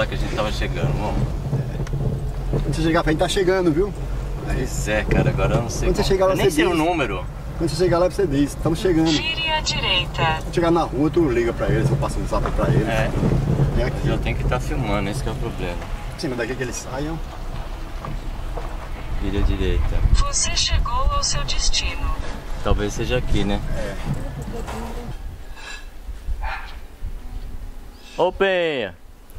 falar que a gente tava chegando, vamos. Quando você chegar pra gente, tá chegando, viu? Pois é, cara, agora eu não sei. Quando você chegar lá, eu nem você sei diz. o número. Quando você chegar lá, você diz, estamos chegando. Gire à direita. Quando chegar na rua, tu liga pra eles, eu passo um zap pra eles. É. É aqui. Eu tenho que estar filmando, esse que é o problema. Sim, mas daqui que eles saiam. Vire à direita. Você chegou ao seu destino. Talvez seja aqui, né? É. Ô Penha!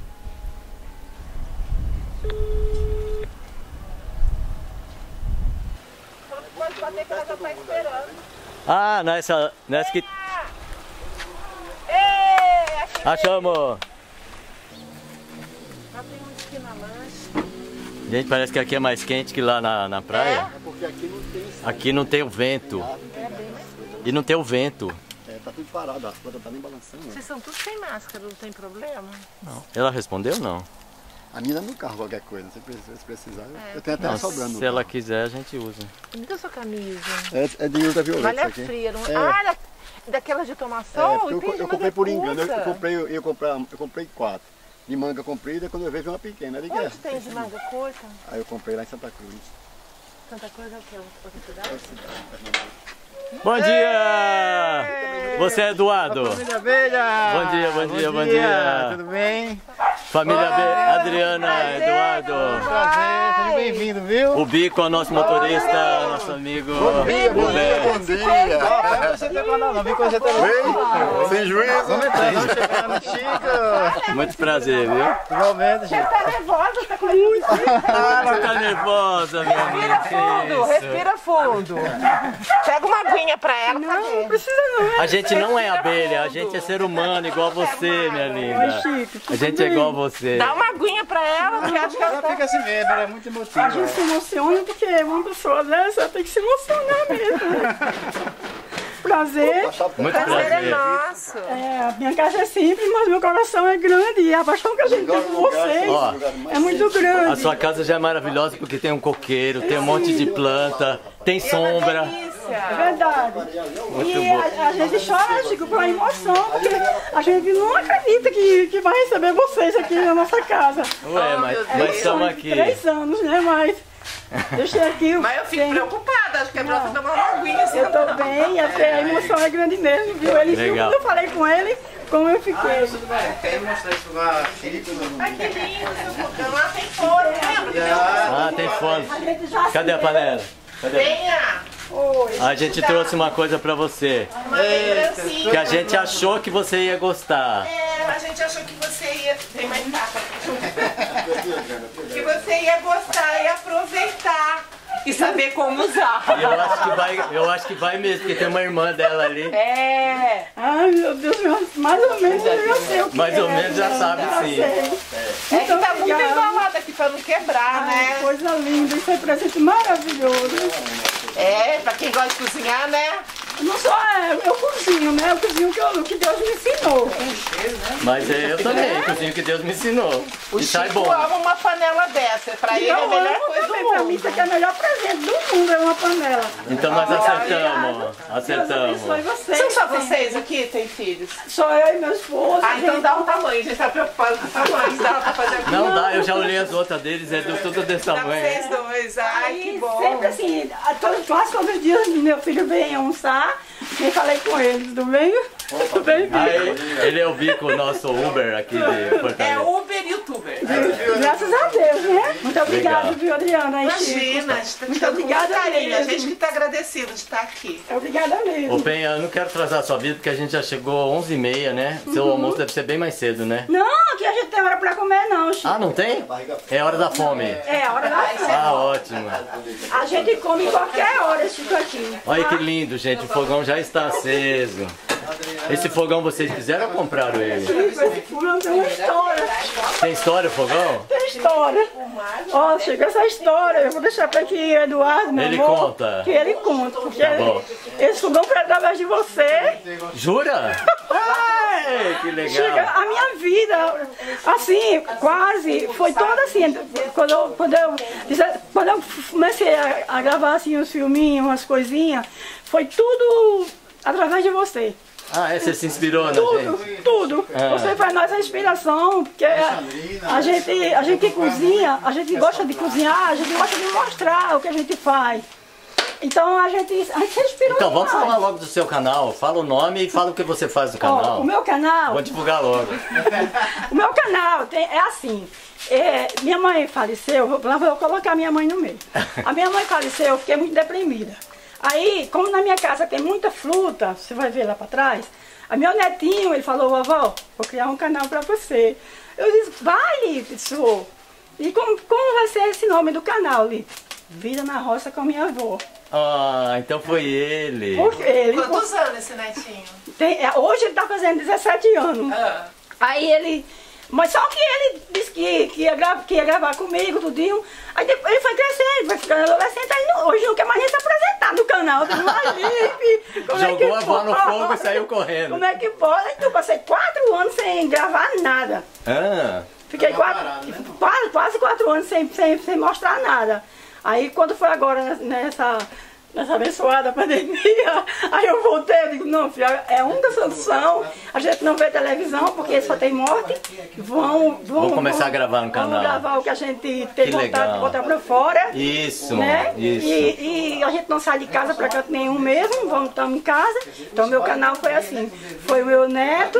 Pode bater que ela já tá esperando. Ah, nessa que... Ei, aqui Achamos! já tem um esquina lanche. Gente, parece que aqui é mais quente que lá na praia. É porque aqui não tem. Aqui não tem o vento. E não tem o vento. É, tá tudo parado, as plantas tá nem balançando. Vocês são todos sem máscara, não tem problema? Ela respondeu não? A minha no carro, qualquer coisa, se precisar. Eu tenho até sobrando. Se no ela carro. quiser, a gente usa. Me dá sua camisa. É de ultravioleta Malha isso aqui. fria, não É. Ah, daquelas de tomar sol? Entendi, eu mas comprei é por engano, curta. eu comprei 4. De manga comprida, quando eu vejo uma pequena, de Onde tem de manga curta? Aí eu comprei lá em Santa Cruz. Santa Cruz é o quê? Outra cidade? Bom dia! Você é Eduardo? Família Beira! Bom dia, bom dia, bom dia. Tudo bem? Família Adriana, Eduardo. Prazer, seja bem-vindo, viu? O Bico é o nosso motorista, nosso amigo. Bom dia! Você tem canal, não vi que você tá Vem, sem juízo. Vamos chegar no Chico. Muito prazer, viu? Igualmente, gente. Tá nervosa, tá com muito. Tá nervosa, minha amiga. Respira fundo, respira fundo. Pega uma aguinha pra ela. Não precisa não. A gente não é abelha, a gente é ser humano igual você, minha linda. A gente é igual a você. Dá uma aguinha pra ela, porque acho que ela Ela fica assim mesmo, ela é muito emotiva. A gente se emociona porque uma pessoa dessa tem que se emocionar mesmo. Prazer. Muito prazer é prazer. nosso. É, a minha casa é simples, mas meu coração é grande. E a paixão que a gente tem por vocês Ó, é muito grande. a sua casa já é maravilhosa porque tem um coqueiro, tem um monte de planta, tem sombra. É verdade. E a gente chora, Chico, pela emoção, porque a gente não acredita que vai receber vocês aqui na nossa casa. Ué, mas estamos aqui. 3 anos, né? Mas deixei aqui. Mas eu fico preocupada, acho que é pra você tomar uma aguinha assim. Eu tô bem, até a emoção é grande mesmo, viu? Ele viu Legal. quando eu falei com ele, como eu fiquei. Quer mostrar isso lá, Chico? Ai, que lindo. Lá tem forno, lembra? Ah, tem fome. Cadê a panela? Cadê? Venha. A gente trouxe uma coisa pra você, Uma lembrancinha. que a gente achou que você ia gostar. É, a gente achou que você ia... Tem mais capa. Que você ia gostar e aproveitar. E saber como usar. E eu acho que vai mesmo, porque tem uma irmã dela ali. É. Ai, meu Deus, mais ou menos eu já sei o que Mais ou é, menos já sabe sim. É que tá muito embalado aqui pra não quebrar, né? Coisa linda, isso é presente maravilhoso. É, pra quem gosta de cozinhar, né? Não só eu cozinho, né? Eu cozinho que Deus me ensinou. Mas eu também, cozinho que Deus me ensinou. O E sai Chico bom. ama uma panela dessa. Pra ele é a Eu melhor amo coisa do também, pra mim mundo. isso aqui é o melhor presente do mundo, é uma panela. Então nós acertamos. Deus Acertamos. abençoe vocês. São só vocês aqui, tem filhos? Só eu e meu esposo. Ah, então gente. dá um tamanho, a gente tá preocupado com o tamanho. Dá pra fazer aqui. Não dá, eu já olhei as outras deles, é tudo desse Dá pra tamanho. vocês dois. Ai, que Aí, bom. sempre assim, quase todos os dias meu filho vem almoçar, nem falei com ele, tudo bem? Tudo bem, filho? Aí, ele é o Bico, nosso Uber aqui de É Fortaleza. Uber e YouTuber. Graças a Deus, né? Muito obrigada, Legal. viu, Adriana? Aí, Chico. Imagina, a gente tá te Muito dando com obrigada muito carinho. A mesmo. gente que tá agradecido de estar aqui. Obrigada mesmo. Ô Penha, eu não quero atrasar a sua vida porque a gente já chegou 11h30, né? Seu almoço deve ser bem mais cedo, né? Não, aqui a gente tem hora pra comer não, Chico. Ah, não tem? É hora da fome. É, a hora da fome. Ah, ótimo. A gente come em qualquer hora, Chico, aqui. Olha que lindo, gente. O fogão já está aceso. Esse fogão vocês fizeram ou compraram ele? Chico, esse fulano tem uma história. Tem história o fogão? Tem história. Ó, Chico, essa história, eu vou deixar pra que o Eduardo, meu Ele amor, conta. que ele conta. Porque Tá bom. esse fogão foi através de você. Jura? Ai, que Chega, legal. a minha vida, assim, quase, foi toda assim, quando eu comecei a gravar assim, uns filminhos, umas coisinhas, foi tudo através de você. Ah, você se inspirou na Tudo, gente? tudo. Você faz nossa inspiração, porque a gente cozinha, a gente gosta de cozinhar, a gente gosta de mostrar o que a gente faz. Então a gente se inspira. Então vamos demais. falar logo do seu canal. Fala o nome e fala o que você faz no canal. O meu canal, Vou divulgar logo. o meu canal é assim. Minha mãe faleceu, vou colocar minha mãe no meio. A minha mãe faleceu, eu fiquei muito deprimida. Aí, como na minha casa tem muita fruta, você vai ver lá para trás, a meu netinho, ele falou, vovó, vou criar um canal para você. Eu disse, vai, Lipe, senhor. E como vai ser esse nome do canal, Lipe? Vida na Roça com minha avó. Ah, então foi ele. Porque ele, Quantos anos esse netinho? hoje ele está fazendo 17 anos. Aí ele... Mas só que ele disse que ia gravar comigo, tudinho. Aí depois ele foi crescendo, foi ficando adolescente. Aí hoje não quer mais nem se apresentar no canal. Jogou a avó no fogo e saiu correndo. Como é que pode? Então, passei 4 anos sem gravar nada. Ah, Fiquei quase 4 anos sem mostrar nada. Aí quando foi agora nessa abençoada pandemia, aí eu voltei, eu digo, não, filha, é a única solução, a gente não vê televisão porque só tem morte, vamos começar a gravar no canal. Vamos gravar o que a gente tem Que vontade legal. de botar pra fora. isso, Né? isso. E a gente não sai de casa pra canto nenhum mesmo, estamos em casa. Então meu canal foi assim, foi o meu neto,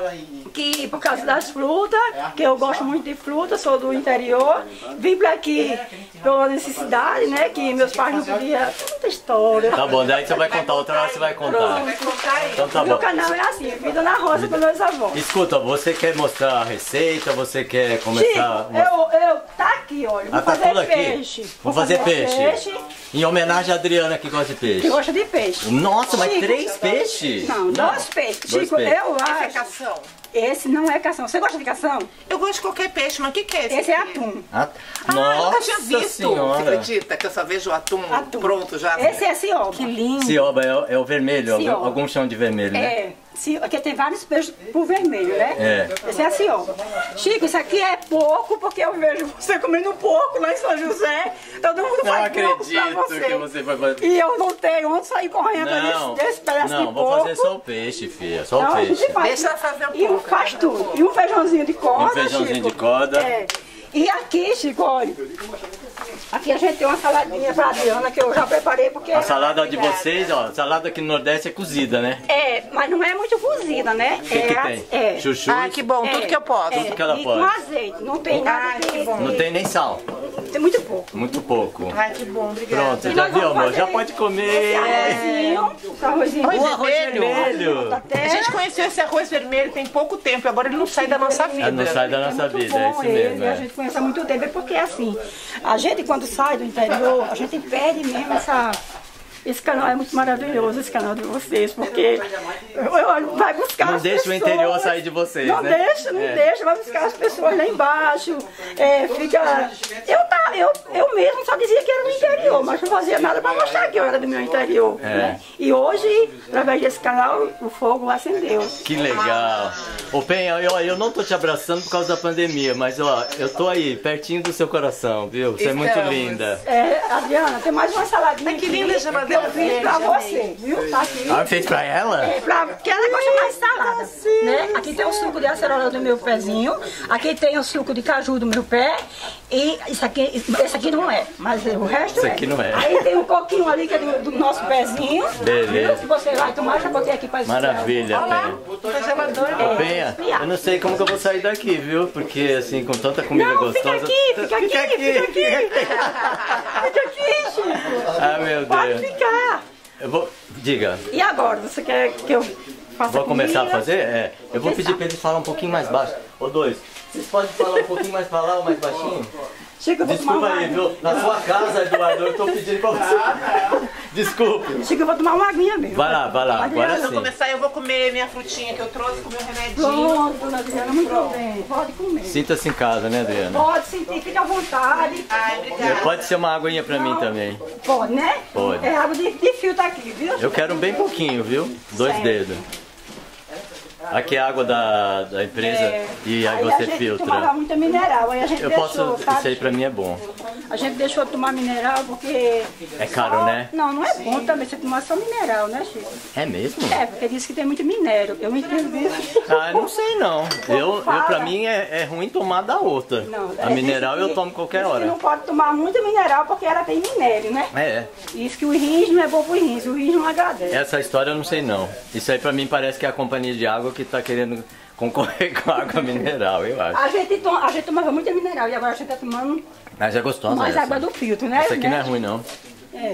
que por causa das frutas, que eu gosto muito de frutas, sou do interior, vim pra aqui pela necessidade, né, que meus pais não podiam, muita história. Tá bom, daí você vai contar, outra hora você vai contar. Então tá Meu bom. canal é assim, Vida na Roça com meus avós. Escuta, você quer mostrar a receita? Você quer Chico, começar... tá aqui, olha, vou tá fazer tudo aqui? peixe. Vou fazer peixe. Em homenagem à Adriana que gosta de peixe. Que gosta de peixe. Nossa, mas Chico, 3 peixes? Não, 2 peixes. Dois Chico, peixes. eu Esse é acho. cação? Esse não é cação. Você gosta de cação? Eu gosto de qualquer peixe, mas o que é esse? Esse é aqui? atum. Ah, Eu nunca tinha nossa visto. Você senhora. acredita que eu só vejo o atum, pronto já? Esse é cioba. Que lindo. Cioba é o vermelho, Cioba. alguns chamam de vermelho, né? É, aqui tem vários peixes por vermelho, né? É. Esse é a cioba. Chico, isso aqui é pouco, porque eu vejo você comendo pouco lá em São José. Todo mundo Não faz pouco pra acredito que você vai fazer. E eu não tenho onde sair correndo desse pedaço de Não, porco. vou fazer só o peixe, filha, só Então o a peixe. gente faz. Deixa ela fazer um E pouco, faz tudo. E um feijãozinho de corda, Um feijãozinho Chico. de corda. É. E aqui, Chico, olha. Aqui a gente tem uma saladinha pra Adriana que eu já preparei porque... A salada de vocês, ó, salada aqui no Nordeste é cozida, né? É, mas não é muito cozida, né? O que tem? É. Chuchu? Ah, que bom, tudo que eu posso. Tudo que ela e pode. com azeite, não tem nada de... Não tem nem sal, Tem muito pouco. muito pouco. Ai, que bom, obrigada. Pronto, você E já nós viu, vamos amor? Já fazer pode comer. Esse arrozinho. Arroz vermelho. A gente conheceu esse arroz vermelho tem pouco tempo, agora ele não sai da nossa vida. Não sai da nossa vida, é isso Ele, mesmo. a É. gente conhece há muito tempo, é porque assim, a gente quando sai do interior, a gente perde mesmo esse canal é muito maravilhoso, esse canal de vocês, porque vai buscar Não as deixa o pessoas. interior sair de vocês, Não né? deixa, não deixa, vai buscar as pessoas lá embaixo, fica... Eu mesmo só dizia que era do interior, mas não fazia nada para mostrar que eu era do meu interior, né? E hoje, através desse canal, o fogo acendeu. Que legal. Ô Penha, eu não tô te abraçando por causa da pandemia, mas ó, eu tô aí, pertinho do seu coração, viu? Você é muito Estamos. linda. Adriana, tem mais uma saladinha que aqui linda essa que eu fiz pra você, viu? Tá aqui. Ah, fez pra ela? Porque ela gosta mais de salada, né? Aqui tem o suco de acerola do meu pezinho, aqui tem o suco de caju do meu pé e esse aqui não é, mas o resto Esse aqui não é. Aí tem um coquinho ali que é do nosso pezinho, Beleza. viu? Que você vai tomar, já botei aqui pra esfriar. Maravilha, Penha. Tá gelador. Ô Penha, eu não sei como que eu vou sair daqui, viu? Porque assim, com tanta comida Não, gostosa... fica aqui, Fica aqui, Chico. Ah, meu Pode Deus. ficar. Eu vou... Diga. E agora, você quer que eu faça Vou começar a comida? fazer? É. Eu vou pedir pra eles falar um pouquinho mais baixo. Ô, dois, vocês podem falar um pouquinho mais pra lá ou mais baixinho? Chico, eu vou tomar Desculpa uma aí, aguinha. viu? Na sua casa, Eduardo, eu tô pedindo pra você. Desculpe. Chico, eu vou tomar uma aguinha mesmo. Vai lá, agora Quando eu sim. começar, eu vou comer minha frutinha que eu trouxe, comer o remedinho. Pronto, dona Adriana, muito bem. Pode comer. Sinta-se em casa, né, Adriana? Pode sentir, fica à vontade. Ai, obrigada. Pode ser uma aguinha pra mim também. Pode, né? Pode. É água de filtro aqui, viu? Eu quero bem pouquinho, viu? 2 dedos. Aqui é a água da empresa e aí a você gente filtra. tomava muita mineral, aí a gente Eu deixou, posso, sabe? isso aí pra mim é bom. A gente deixou de tomar mineral porque... É caro, né? Não, não é bom também você tomar só mineral, né, Chico? É mesmo? É, porque diz que tem muito minério. Eu entendo disso. Ah, não sei não. Pra fala. mim é ruim tomar da outra. Não, A mineral eu tomo qualquer diz que hora. não pode tomar muito mineral porque ela tem minério, né? É. Diz que o rins não é bom pro rins, o rins não agradece. Essa história eu não sei não. Isso aí pra mim parece que é a companhia de água que tá querendo concorrer com a água mineral, eu acho. A gente tomava muita mineral e agora a gente tá tomando Mas é gostosa mais essa. água do filtro, né? Essa aqui não é ruim não. É.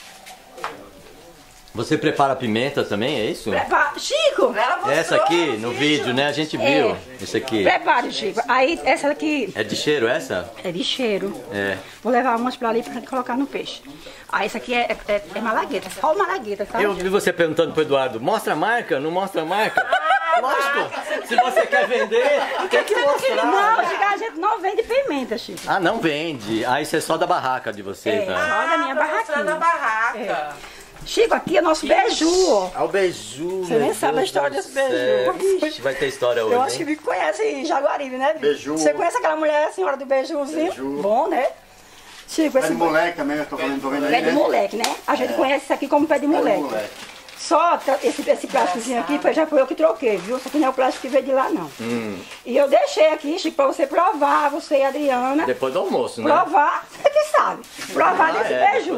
Você prepara pimenta também, é isso? Chico! Ela mostrou Essa aqui no vídeo, né? A gente viu. Isso aqui. Prepare, Chico. Aí essa aqui É de cheiro essa? é de cheiro. É. Vou levar umas pra ali pra gente colocar no peixe. Aí essa aqui é malagueta, só malagueta, tá? Eu vi você perguntando pro Eduardo, mostra a marca? Não mostra a marca? Lógico, se você quer vender, tem que mostrar. Não, Chico, a gente não vende pimenta, Chico. Ah, não vende. Ah, isso é só da barraca de vocês, É. né? Só da minha Tô mostrando a barraquinha. barraca. Chico, aqui é nosso beiju, ó. Ah, o beiju. Você nem sabe a história desse beiju. Ixi, vai ter história hoje, Eu acho que hein? me conhece em Jaguaribe, né? Beiju. Você conhece aquela mulher, a senhora do beijuzinho? Beiju. Bom, né? Chico, Pé esse de moleque também, eu tô vendo aí, pé de né? moleque, né? A gente conhece isso aqui como pé de Pé de moleque. moleque. Só esse plásticozinho aqui já foi eu que troquei, viu? Isso aqui não é o plástico que veio de lá, não. E eu deixei aqui, Chico, pra você provar, você e a Adriana. Depois do almoço, né? Provar, você que sabe. Provar desse beiju.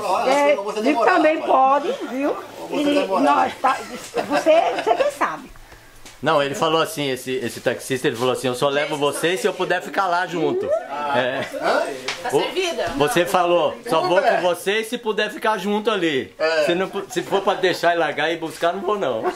Digo que também pode, viu? E nós, tá, você quem sabe. Não, ele falou assim, esse taxista, ele falou assim, eu só levo você se eu puder ficar lá junto. É. Tá servida? Você falou, só vou com você se puder ficar junto ali. Se for pra deixar e largar e buscar, não vou não.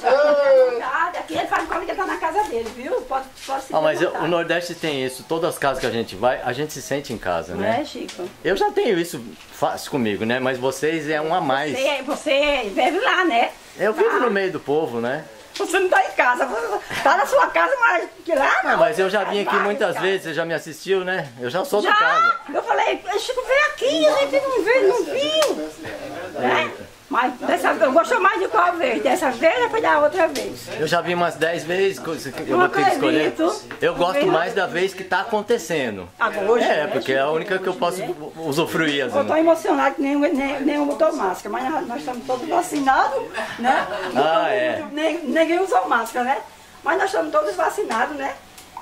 Aqui ele faz como que ele tá na casa dele, viu? Pode se Ah, mas perguntar. o Nordeste tem isso, todas as casas que a gente vai, a gente se sente em casa, Não né? é, Chico? Eu já tenho isso fácil comigo, né? Mas vocês é um a mais. Você vive lá, né? Eu vivo no meio do povo, né? Você não tá em casa, você tá na sua casa, mas que lá não. Ah, mas eu já vim aqui muitas vezes, você já me assistiu, né? Eu já sou da casa. Eu falei, Chico, vem aqui, a gente não veio, não viu. Né? Mas dessa vez, eu gosto mais de qual vez? Dessa vez ou foi da outra vez? Eu já vi umas 10 vezes, eu Não vou ter que escolher. acredito. Eu gosto mais da vez que tá acontecendo. Agora, hoje, É, né, porque é a única que eu posso usufruir, Eu tô assim. emocionada que nem botou máscara, mas nós estamos todos vacinados, né? Ah, é. Ninguém usou máscara, né? Mas nós estamos todos vacinados, né?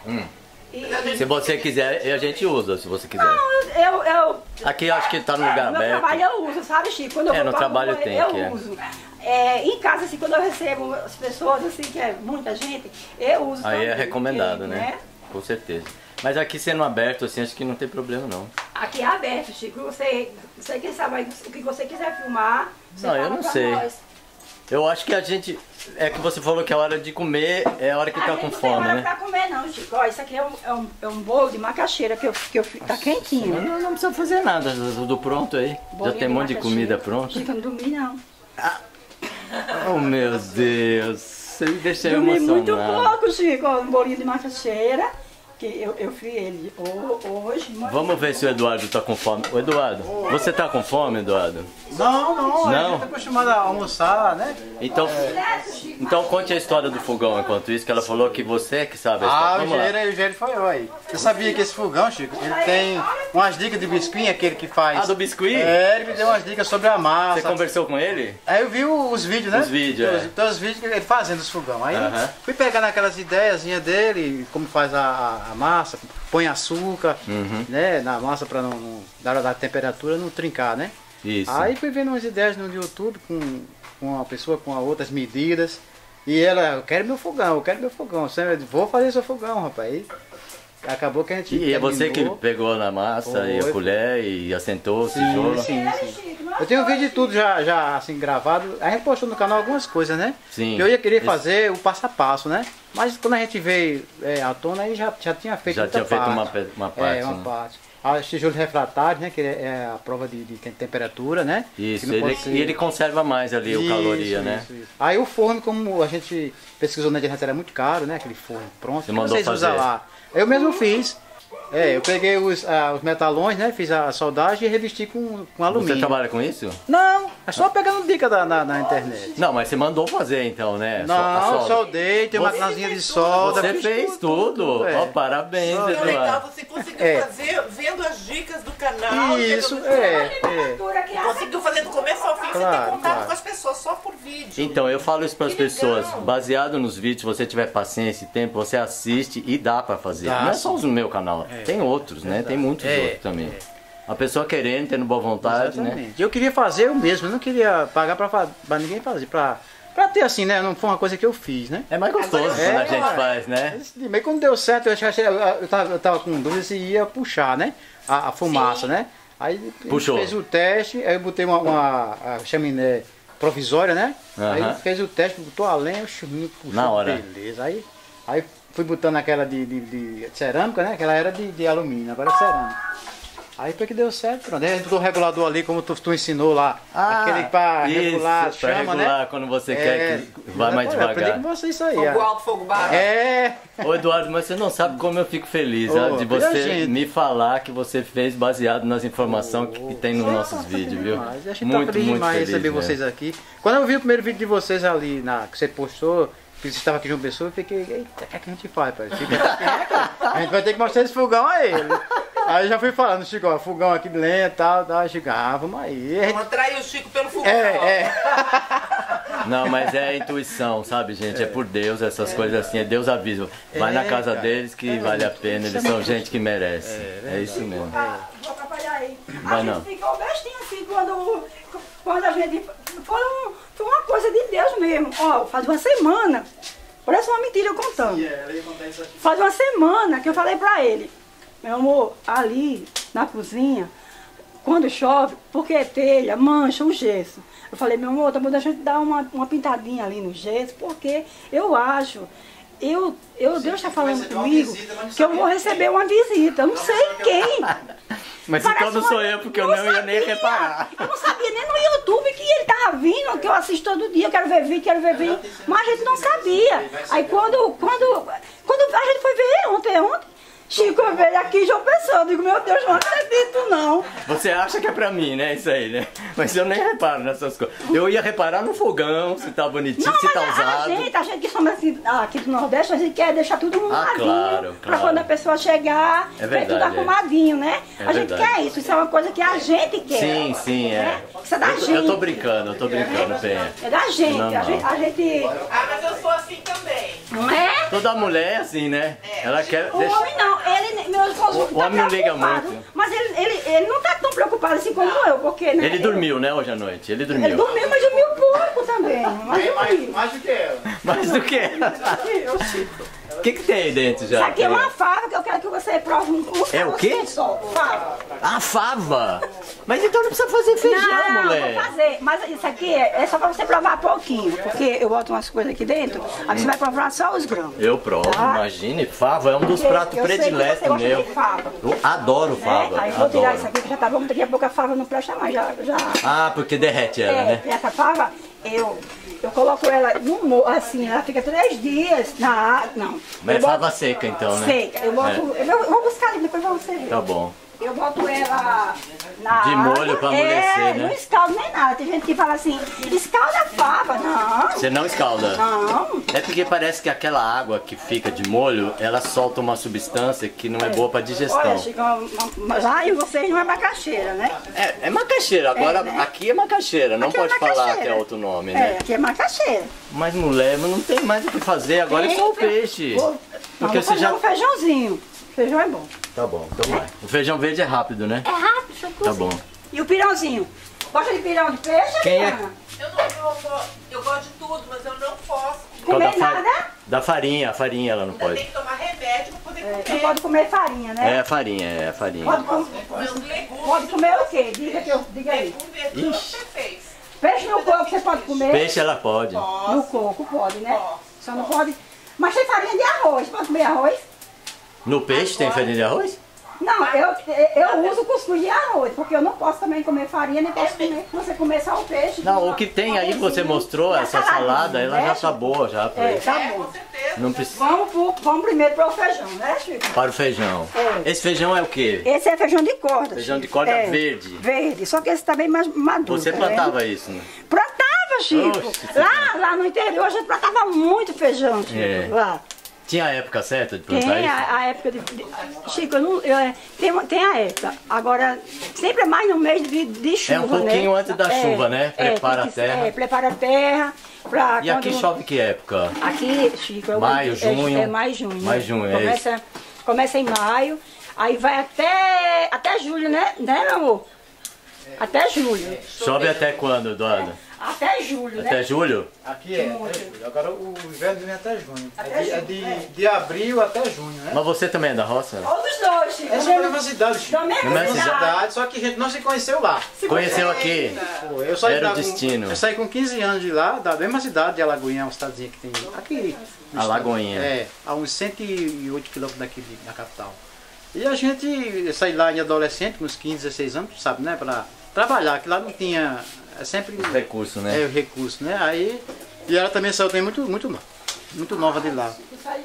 Se você quiser, a gente usa, se você quiser. Não, eu Aqui eu acho que tá no lugar no meu aberto. trabalho eu uso, sabe, Chico? Quando eu É, vou no pra trabalho rua, tem, eu que é. uso. Em casa, assim, quando eu recebo as pessoas, assim, que é muita gente, eu uso Aí é também, recomendado, porque, né? Com certeza. Mas aqui sendo aberto, assim, acho que não tem problema, não. Aqui é aberto, Chico. Você quem sabe o que você quiser filmar, você Não, eu fala não pra sei. nós. Eu acho que a gente... É que você falou que a hora de comer é a hora que A tá gente com não fome, tem hora né? pra comer não, Chico. Ó, isso aqui é um bolo de macaxeira que eu tá quentinho. Não precisa fazer nada do pronto aí. Bolinho Já tem um monte de macaxeira. comida pronta. Chico, eu não dormi não. Oh, meu Deus. Você me deixa Dormi emocionado. muito pouco, Chico. Ó, um bolinho de macaxeira, que eu fiz ele hoje. Vamos ver se o Eduardo tá com fome. Ô, Eduardo, você tá com fome, Eduardo? Não, a Não? gente tá acostumado a almoçar, né? Então conte a história do fogão enquanto isso, que ela falou que você é que sabe a história. Ah, o Vamos lá. engenheiro foi eu aí. Você sabia que esse fogão, Chico, ele tem umas dicas de biscuit, aquele que faz... Ah, do biscuit? É, ele me deu umas dicas sobre a Você massa. conversou com ele? Aí eu vi os vídeos, né? Os vídeos, é. Então os vídeos que ele fazendo os fogão. Aí Aham. fui pegando aquelas ideiazinhas dele, como faz a massa, põe açúcar, Uhum. né? Na massa pra não dar a temperatura não trincar, né? Isso. Aí fui vendo umas ideias no YouTube com uma pessoa com outras medidas. E ela, eu quero meu fogão. Eu vou fazer seu fogão, rapaz. Aí acabou que a gente. E é você que terminou. pegou na massa e a Foi. colher e assentou o Sim, tijolo? sim. Eu tenho um vídeo de tudo já assim gravado. A gente postou no canal algumas coisas, né? Sim. Eu ia querer Esse- fazer o passo a passo, né? Mas quando a gente veio à tona, aí já tinha feito Já outra tinha feito parte. uma parte, uma né? parte. Os tijolos refratários, né? Que é a prova de temperatura, né? Isso, Que não pode ser- e ele conserva mais ali o caloria, né? Isso. Aí o forno, como a gente pesquisou na internet, era muito caro, né? Aquele forno pronto. Você que mandou vocês usam fazer. lá. Eu mesmo fiz. Eu peguei os metalões, né? Fiz a soldagem e revesti com alumínio. Você trabalha com isso? Não, é só pegando dica na internet. Não, mas você mandou fazer então, né? Não, soldei, tem uma maquinazinha de solda. Você fez tudo. Ó, parabéns, E o legal, Eduardo. você conseguiu fazer vendo as dicas do canal. Isso, Conseguiu fazer do começo ao fim, você tem contato claro. com as pessoas só por vídeo. Então, eu falo isso para as Que pessoas, legal. baseado nos vídeos, se você tiver paciência e tempo, você assiste e dá para fazer. Dá, Não é só os no meu canal, tem outros, né? Tem muitos outros também. A pessoa querendo, tendo boa vontade, né? Exatamente. Eu queria fazer eu mesmo, eu não queria pagar pra ninguém fazer, pra ter assim, né? Não foi uma coisa que eu fiz, né? É mais gostoso Agora, quando a é, gente é. faz, né? Mas quando deu certo, eu tava com dúvida se ia puxar, né? A fumaça, né? Aí Puxou. fez o teste, aí eu botei uma chaminé provisória, né? Aí Aham. fez o teste, botou a lenha, o chuminho puxou, Na hora. beleza. Aí fui botando aquela de cerâmica, né? Aquela era de alumínio, agora é cerâmica. Aí foi que deu certo, pronto. Aí a gente botou o regulador ali, como tu ensinou lá. aquele pra regular a isso, pra chama, regular né? quando você quer que vá mais Eu aprendi devagar. com você isso aí. Fogo ó. alto, fogo baixo. Ô Eduardo, mas você não sabe como eu fico feliz Ô, de muita você gente. me falar que você fez baseado nas informações que tem nos nossos vídeos, viu? Mas a gente tá feliz demais receber mesmo. vocês aqui. Quando eu vi o primeiro vídeo de vocês ali, que você postou, que você estava aqui de uma pessoa, eu fiquei, eita, o que é que a gente faz, pai? A gente vai ter que mostrar esse fogão a ele. Aí eu já fui falando, Chico, ó, fogão aqui de lenha e tal, Chico, vamos aí. Vamos atrair o Chico pelo fogão. Não, mas é intuição, sabe, gente? É por Deus, essas coisas assim, é Deus avisa. Vai na casa cara. deles que vale a pena, eles são gente que merece. É isso mesmo. Vou atrapalhar aí. Vai A não. gente ficou bestinho assim quando a gente. Foi uma coisa de Deus mesmo. Ó, faz uma semana. Parece uma mentira eu contando. Faz uma semana que eu falei pra ele, meu amor, ali na cozinha, quando chove, porque é telha, mancha o gesso. Eu falei, meu amor, tá bom, deixa eu te dar uma pintadinha ali no gesso, porque eu acho. Deus está falando comigo que eu vou receber uma visita. Eu não sei quem. Mas Parece então não uma- sou eu, porque eu não ia nem reparar. Eu não sabia nem no YouTube que ele tava vindo, que eu assisto todo dia, quero ver vídeo, mas a gente não sabia. Aí quando a gente foi ver ontem, Chico veio aqui de uma pessoa, eu digo, meu Deus, não acredito não. Você acha que é pra mim, né? Isso aí, né? Mas eu nem reparo nessas coisas. Eu ia reparar no fogão, se tá bonitinho, Não, se tá mas usado. a gente que somos assim, aqui do Nordeste, a gente quer deixar tudo arrumadinho. claro, Pra claro. quando a pessoa chegar, É ver tudo verdade, é. arrumadinho, né? É a gente verdade. quer isso é uma coisa que a gente quer. Sim, é. Isso é da gente. Eu tô brincando, Penha. É da gente, Não, a gente. Ah, mas eu sou assim também. Não é? Toda mulher é assim, né? Ela quer O deixar... homem não, meu esposo O homem não liga muito. Mas ele não tá tão preocupado assim como eu, porque, né? Ele dormiu, né, hoje à noite? Ele Ele dormiu. dormiu, mas dormiu pouco também. Mas dormiu. Mais do que ela. Mais do que? O que tem aí dentro já? Isso aqui é uma fava que eu quero que você prove um É o quê? Só, fava. Ah, fava! Mas então não precisa fazer feijão, Não, mulher. vou fazer. Mas isso aqui é só pra você provar pouquinho. Porque eu boto umas coisas aqui dentro, aí você vai provar só os grãos. Eu provo, Tá. imagine. Fava é um dos Porque pratos eu sei que você prediletos gosta meu. de fava. Eu adoro fava. Aí eu vou tirar Adoro. isso aqui que já tá bom, daqui a pouco a fava não presta mais. Já. Ah, porque derrete ela, né? E essa fava, eu coloco ela no molho, assim, ela fica 3 dias na água. Não. Mas é Eu boto- fava seca então, né? Seca. Eu boto. Eu vou buscar ali, depois pra você ver. Tá bom. Eu boto ela na De molho água. pra amolecer, né? Não escaldo nem nada. Tem gente que fala assim, escalda a fava. Não. Você não escalda? Não. É porque parece que aquela água que fica de molho, ela solta uma substância que não é boa pra digestão. Olha, Chico, mas lá em vocês não é macaxeira, né? É macaxeira, agora né? aqui é macaxeira, não Aqui é pode falar macaxeira. que é outro nome, É, né? aqui é macaxeira. Mas mulher, não tem mais o que fazer, agora é só o peixe. Não, Porque vou você fazer já... um feijãozinho. Feijão é bom. Tá bom, então vai. O feijão verde é rápido, né? É rápido, você Tá bom. E o pirãozinho? Gosta de pirão de peixe, Quem é? Adriana? Eu gosto de tudo, mas eu não posso. Comer da nada? Da farinha, a farinha ela não Eu tenho pode. que tomar remédio pra poder comer. Não pode comer farinha, né? É a farinha, é a farinha. Pode, Comer os legumes. pode comer o quê? Diga aí. Com verdura você fez. Peixe no coco você pode comer? Peixe ela pode. No coco pode, né? Só não pode. Mas tem farinha de arroz. Pode comer arroz? No peixe tem farinha de arroz? Não, eu uso cuscuz de arroz, porque eu não posso também comer farinha, nem posso comer, você comer só o peixe. Não, o que tem aí, você mostrou, essa salada, ela já tá boa já. Tá bom. Com certeza. Não precisa. Vamos primeiro para o feijão, né, Chico? Para o feijão. É. Esse feijão é o quê? Esse é feijão de corda. Feijão de Chico. corda verde. Verde, só que esse tá bem mais maduro. Você tá plantava vendo? isso, né? Plantava, Chico. Oxe, Lá no interior a gente plantava muito feijão, Chico. É. Lá. Tinha a época certa de plantar Tem isso? a época Chico, tem a época. Agora, sempre é mais no mês de chuva, É um pouquinho né? antes da chuva, né? Prepara a terra. Prepara a terra. E aqui chove que época? Aqui, Chico, Maio, junho? É mais junho. Mais junho, é isso. Começa em maio, aí vai até julho, né, meu amor? Até julho. Chove até quando, Eduardo? Até julho, né? Até julho? Aqui é julho. Agora o inverno vem até junho. De abril até junho, né? Mas você também é da roça? Ou dos dois, Chico. Essa é a mesma cidade, Chico. Da mesma Na mesma cidade. Só que a gente não se conheceu lá. Conheceu aqui? Pô, eu saí Era o da- destino. Eu saí com 15 anos de lá, da mesma cidade de Alagoinha, uma cidadezinha que tem aqui. no Alagoinha. estado. É, a uns 108 quilômetros daqui da capital. E a gente saiu lá em adolescente, com uns 15, 16 anos, sabe, né? Pra trabalhar, que lá não tinha. É sempre. Recurso, né? É, o recurso, né? Aí. E ela também saiu também muito nova de lá.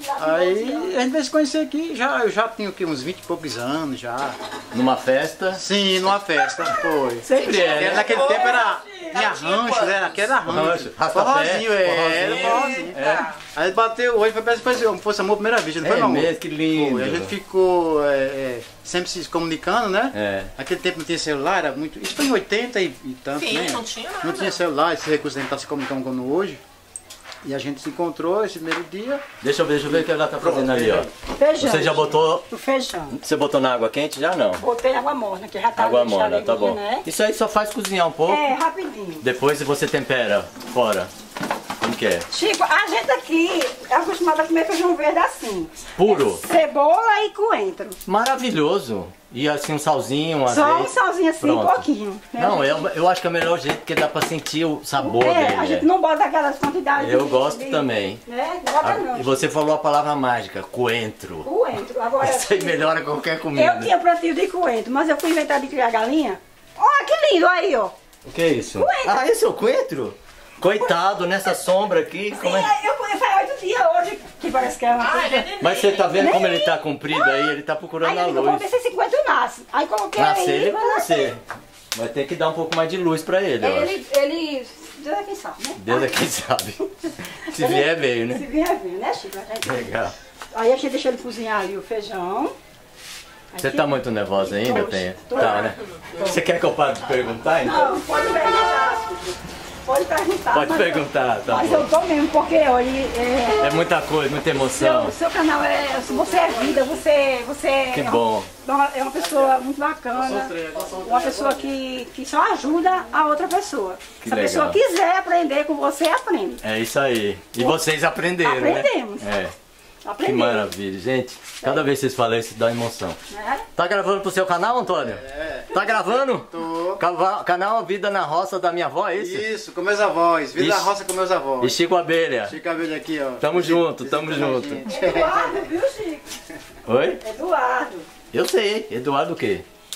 Aí a gente veio se conhecer aqui, eu já tinha aqui uns 20 e poucos anos já. Numa festa? Sim, numa festa, foi. Sempre é, Porque né? naquele tempo tinha rancho, né? Aqui era rancho. Rancho, rastapé, Forrozinho, era forrozinho. Aí bateu hoje, foi parece que fosse amor à primeira vista, não foi, É meu amor? mesmo, que lindo. Foi, a gente ficou sempre se comunicando, né? É. Naquele tempo não tinha celular, era muito. Isso foi em 80 e tanto, Sim, né? não tinha nada. Não tinha celular, esse recurso a gente está se comunicando como hoje. E a gente se encontrou esse primeiro dia. Deixa eu ver o que ela tá fazendo ali, ó. Feijão. Você já botou. O feijão. Você botou na água quente? Já não. Botei água morna, que já tá Água deixando morna, ali, tá bom. né? Isso aí só faz cozinhar um pouco. É, rapidinho. Depois você tempera fora. Como que é? Chico, a gente aqui é acostumada a comer feijão verde assim. Puro. Cebola e coentro. Maravilhoso. E assim um salzinho, um Só um azeite. salzinho assim, Pronto. pouquinho. Né? Não, eu acho que é o melhor jeito, porque dá pra sentir o sabor a dele. gente não bota aquelas quantidades. Eu gosto também. Né? Não bota não. E você falou a palavra mágica, coentro. Coentro. Agora, Isso aí melhora qualquer eu comida. tinha plantio de coentro, mas eu fui inventar de criar galinha. Olha que lindo aí, ó. O que é isso? Coentro. Ah, esse é o coentro? Coitado, nessa sombra aqui. Como é? Eu faz 8 dias hoje, que parece que é uma coisa. Mas você tá vendo Nem como ele vi. tá comprido aí? Ele tá procurando Aí a eu digo, vou ver luz. se esse coentro nasce. Aí coloquei Nascer aí, ele vai vai nascer. Vai ter que dar um pouco mais de luz pra ele, eu acho. Ele, Deus é quem sabe, né? Deus é quem sabe. Se vier, veio, Se né? vier, veio, né, Chico? Legal. Aí a gente deixa ele cozinhar ali o feijão. Você tá muito nervosa ainda, Tô, Penha? tô. Tá, né? Você quer que eu pare de perguntar, então? Não, pode perguntar. Pode perguntar. Pode mas- perguntar, tá Mas bom. eu tô mesmo, porque olha, É muita coisa, muita emoção. seu canal você é vida, você Que bom. É uma pessoa muito bacana, uma pessoa que só ajuda a outra pessoa. Que Se a legal. pessoa quiser aprender com você, aprende. É isso aí. E vocês aprenderam, Aprendemos. né? É. Que Aprendemos. maravilha, gente. Cada vez que vocês falam isso, dá emoção. Né? Tá gravando pro seu canal, Antônio? Tá gravando? Tô. Canal Vida na Roça da minha avó, é esse? Isso, com meus avós. Vida da Isso. roça com meus avós. E Chico Abelha. Chico Abelha aqui, ó. Tamo junto, tamo junto. Eduardo, viu, Chico? Oi? Eduardo. Eu sei. Eduardo o quê?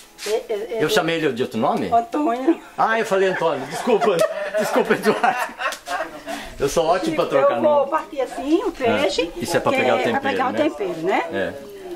Eu chamei ele de outro nome? Antônio. Ah, eu falei Antônio. Desculpa. Desculpa, Eduardo. Eu sou ótimo pra trocar Eu vou nome. partir assim o peixe. Ah, isso é pra que pegar o Pra tempero, pegar né? o tempero, né? É.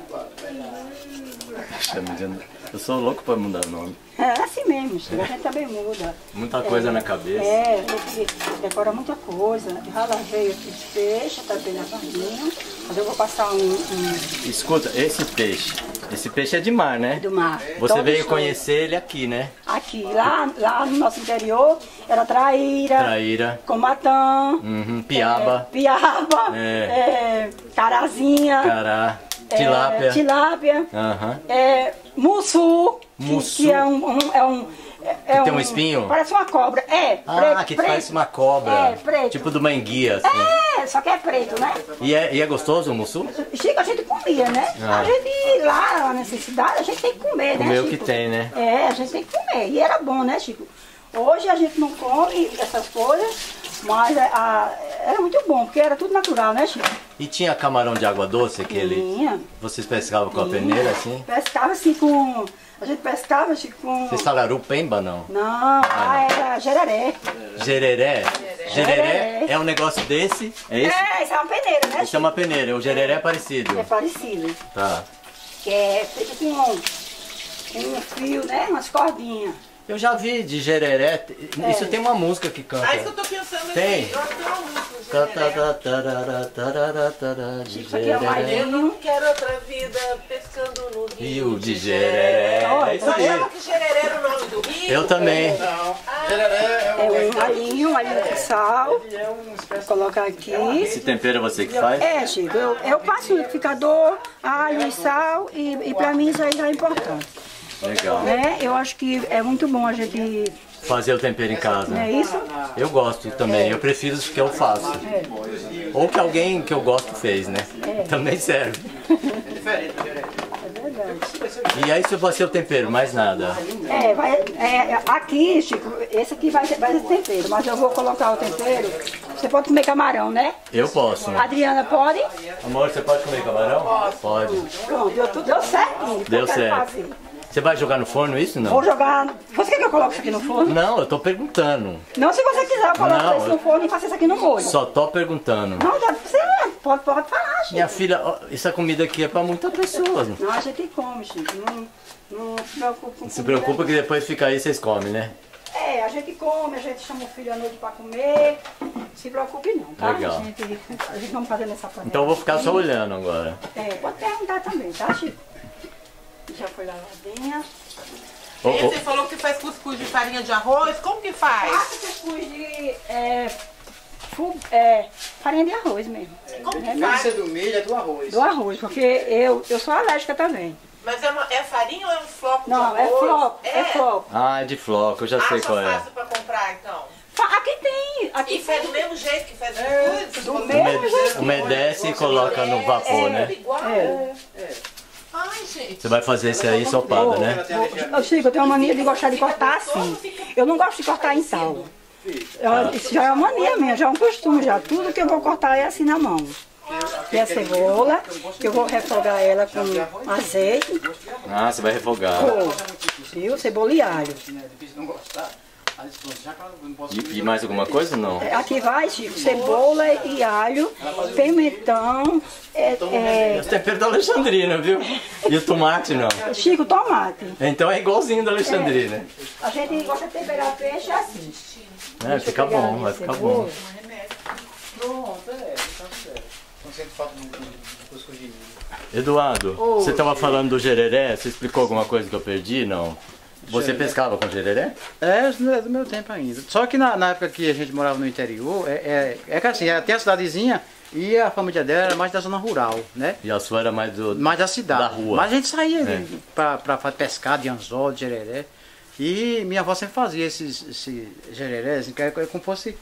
Puxa, eu sou louco pra mudar o nome. É assim mesmo, Chico. A gente também muda. Muita coisa na cabeça. É, a gente decora muita coisa. Eu já lavei aqui os peixes, tá bem lavadinho. Mas eu vou passar um Escuta, esse peixe é de mar, né? do mar. Você Todo veio show. conhecer ele aqui, né? Aqui, lá no nosso interior, era traíra, Traíra, comatã, piaba, piaba, É. carazinha, cará, tilápia. tilápia, Aham. mussu, Mussu. que é tem um espinho? Parece uma cobra. Ah, que parece uma cobra. É, preto. Tipo do manguia, assim. Só que é preto, né? E é gostoso o mussu? Chico, a gente comia, né? Ah. A gente lá na necessidade, a gente tem que comer, né, Comer o Chico? que tem, né? É, a gente tem que comer. E era bom, né, Chico? Hoje a gente não come essas coisas, mas era muito bom, porque era tudo natural, né, Chico? E tinha camarão de água doce, aquele? Tinha. Vocês pescavam com a peneira, assim? Pescava assim com... A gente pescava assim com... Vocês falaram upemba, não? Não, era jereré. Gereré? Gereré é um negócio desse? É esse? É, isso é uma peneira, né? Isso é uma peneira, o gereré é parecido. É parecido. Tá. Que é feito com um fio, né? Umas cordinhas. Eu já vi de gereré, isso tem uma música que canta. Ah, isso que eu tô pensando Tem. aqui. Eu acho que tem uma música de Isso aqui é gereré. Eu mais não quero outra vida pescando no Rio de Gereré. É isso Só aí. chama que Gereré era o nome do rio? Eu também. É um alinho de sal. Vou colocar aqui. Esse tempero é você que faz? É, Chico, eu passo no liquidificador, alho e sal e pra mim isso aí já é importante. Legal. Né? Eu acho que é muito bom a gente... Fazer o tempero em casa. Não é isso? Eu gosto também, eu prefiro que eu faço. Ou que alguém que eu gosto fez, né? Também serve. É verdade. E aí se vai ser o tempero, mais nada. Aqui, Chico, esse aqui vai ser tempero, mas eu vou colocar o tempero. Você pode comer camarão, né? Eu posso. A Adriana pode? Amor, você pode comer camarão? Pode. Pronto, deu certo. Deu certo. Você vai jogar no forno isso, não? Vou jogar... Você quer que eu coloque isso aqui no forno? Não, eu tô perguntando. Não, se você quiser, eu coloco Não, isso no forno e faço isso aqui no molho. Só tô perguntando. Não, você pode falar, Chico. Minha filha, ó, essa comida aqui é pra muitas pessoas. Não, a gente come, Chico. Não se preocupe com Não se preocupa que depois fica aí vocês comem, né? É, a gente come, a gente chama o filho à noite pra comer. Não se preocupe não, tá? Legal. A gente vamos fazer nessa panela. Então eu vou ficar só olhando agora. É, pode perguntar também, tá, Chico? Já foi lavadinha. E você falou que faz cuscuz de farinha de arroz, como que faz? Faço cuscuz de farinha de arroz mesmo. Como que Não faz? é do milho, é do arroz. Do arroz, porque eu sou alérgica também. Mas é farinha ou é um floco Não, de é arroz? floco, é floco. Ah, é de floco, eu já sei Acha qual é. fácil pra comprar, então? Aqui tem, aqui E faz do mesmo jeito que faz cuscuz? do mesmo jeito. Umedece e coloca no vapor, né? Igual? É. Ai, gente. Você vai fazer esse aí sopada, né? Chico, eu tenho uma mania de gostar de cortar assim. Eu não gosto de cortar em tal. Isso já é uma mania minha, já é um costume já. Tudo que eu vou cortar é assim na mão. E a cebola, que eu vou refogar ela com azeite, Ah, você vai refogar. viu? Cebola e alho. E mais alguma coisa ou não? Aqui vai, Chico, cebola e alho, pimentão, Os temperos da Alexandrina, viu? E o tomate não. Chico, tomate. Então é igualzinho da Alexandrina. A gente gosta de temperar peixe assim. É, fica bom, vai ficar bom. Eduardo, você estava falando do gereré, você explicou alguma coisa que eu perdi, não? Você pescava com gereré? É do meu tempo ainda. Só que na época que a gente morava no interior, é que assim, tem a cidadezinha e a família dela era mais da zona rural, né? E a sua era mais Mais da cidade. Da rua. Mas a gente saía pra pescar de anzol, de gereré. E minha avó sempre fazia esse gereré, assim, que é como fosse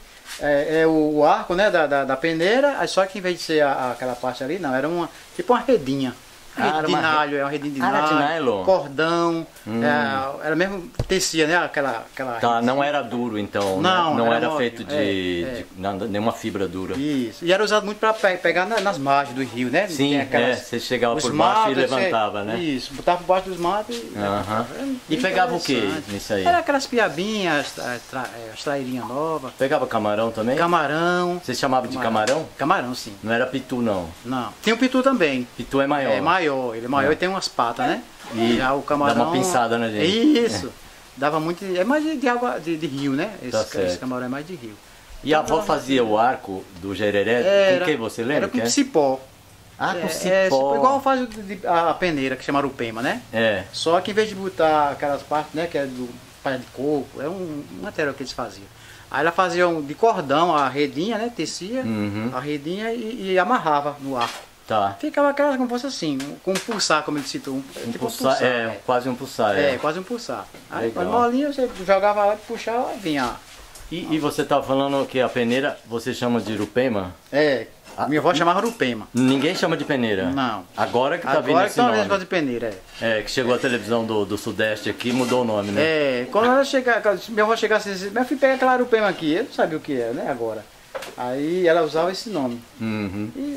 o arco, né, da peneira, aí só que em vez de ser aquela parte ali, não, era tipo uma redinha. Ah, De nalho, é uma redinha de era de nylon, nylon? cordão, era mesmo tecia, né, aquela Tá, não era duro então, Não, né? Não era era móvel, feito de nada, nenhuma fibra dura. Isso, e era usado muito para pegar nas margens do rio, né? Sim, Tem aquelas- você chegava os por baixo e matos, levantava, né? Isso, botava por baixo dos matos e... Aham. E Bem pegava o que interessante. nisso aí? Era aquelas piabinhas, as trairinhas novas, Pegava camarão também? camarão. Você chamava de camarão? Camarão, sim. Não era pitu, não. Não. Tem o pitu também. Pitu é maior. É maior, ele é maior e tem umas patas, né? E já o camarão... dá uma pinçada na gente. Isso. Dava muito... É mais de água, de rio, né? Tá Esse certo. camarão é mais de rio. E a avó fazia o arco do gereré com que você lembra? Era com que é? cipó. Ah, com Cipó, cipó. igual faz a peneira, que chama arupema, né? É. Só que em vez de botar aquelas partes, né, que é do palha de coco, é um material que eles faziam. Aí ela fazia de cordão a redinha, né, tecia Uhum. a redinha e amarrava no arco. Tá. Ficava aquela como fosse assim, com um pulsar, como ele citou. Um tipo pulsar, quase um pulsar. É, quase um pulsar. Aí Legal. quando molinha, você jogava lá, puxava, vinha. E você tá falando que a peneira você chama de irupema? Minha avó chamava arupema. Ninguém chama de peneira. Não. Agora que tá vindo Agora que esse estão vendo nome. negócio de peneira, É, que chegou a televisão do Sudeste aqui, mudou o nome, né? quando ela chegar, quando minha avó chegasse assim, meu filho, pega aquela arupema aqui, eu não sabia o que é, né, agora. Aí ela usava esse nome. Uhum. E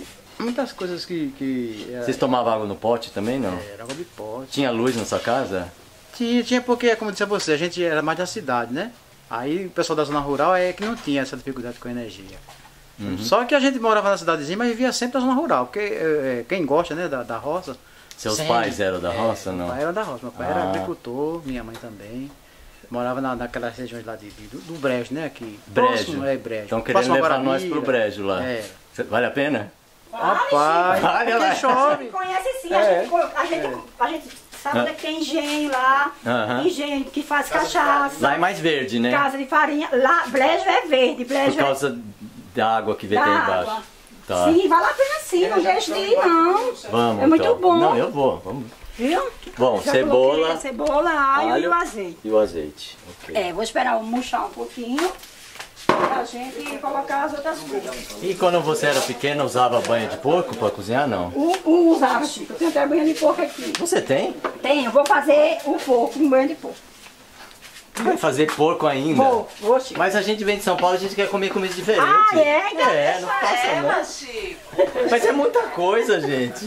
muitas coisas que Vocês tomavam água no pote também, não? era água de pote. Tinha luz na sua casa? Tinha porque, como eu disse a você, a gente era mais da cidade, né? Aí o pessoal da zona rural é que não tinha essa dificuldade com energia. Só que a gente morava na cidadezinha, mas vivia sempre na zona rural, porque quem gosta, né, da roça... Seus sempre, pais eram da roça, meu não? pai era da roça, meu pai era agricultor, minha mãe também. Morava naquelas regiões lá do Brejo, né? Aqui. Brejo. Próximo, Brejo. Estão querendo Próximo a levar nós Guarabira. pro Brejo lá. É. Vale a pena? Rapaz, Vale lá. porque chove. Conhece sim, É. a gente sabe onde é que tem engenho lá, Aham. engenho que faz cachaça, Lá é mais verde, né? casa de farinha, lá Brejo é verde, Brejo Por causa da água que vem da até água. embaixo. Tá. Sim, vale a pena sim, não deixe de ir não. Vamos, É muito então. bom. Não, eu vou. Vamos. Viu? Bom, Já cebola, coloquei a cebola, alho e o azeite. E o azeite. Ok. É, vou esperar murchar um pouquinho pra gente colocar as outras coisas. E quando você era pequena, usava banha de porco para cozinhar, não? Usava, Chico. Eu tenho até banha de porco aqui. Você tem? Tenho, vou fazer o porco, um banho de porco. Vai fazer porco ainda? Vou, Chico. Mas a gente vem de São Paulo, a gente quer comer comida diferente. Ah, é? Então É, não faça não. Chico. Mas é muita coisa, gente.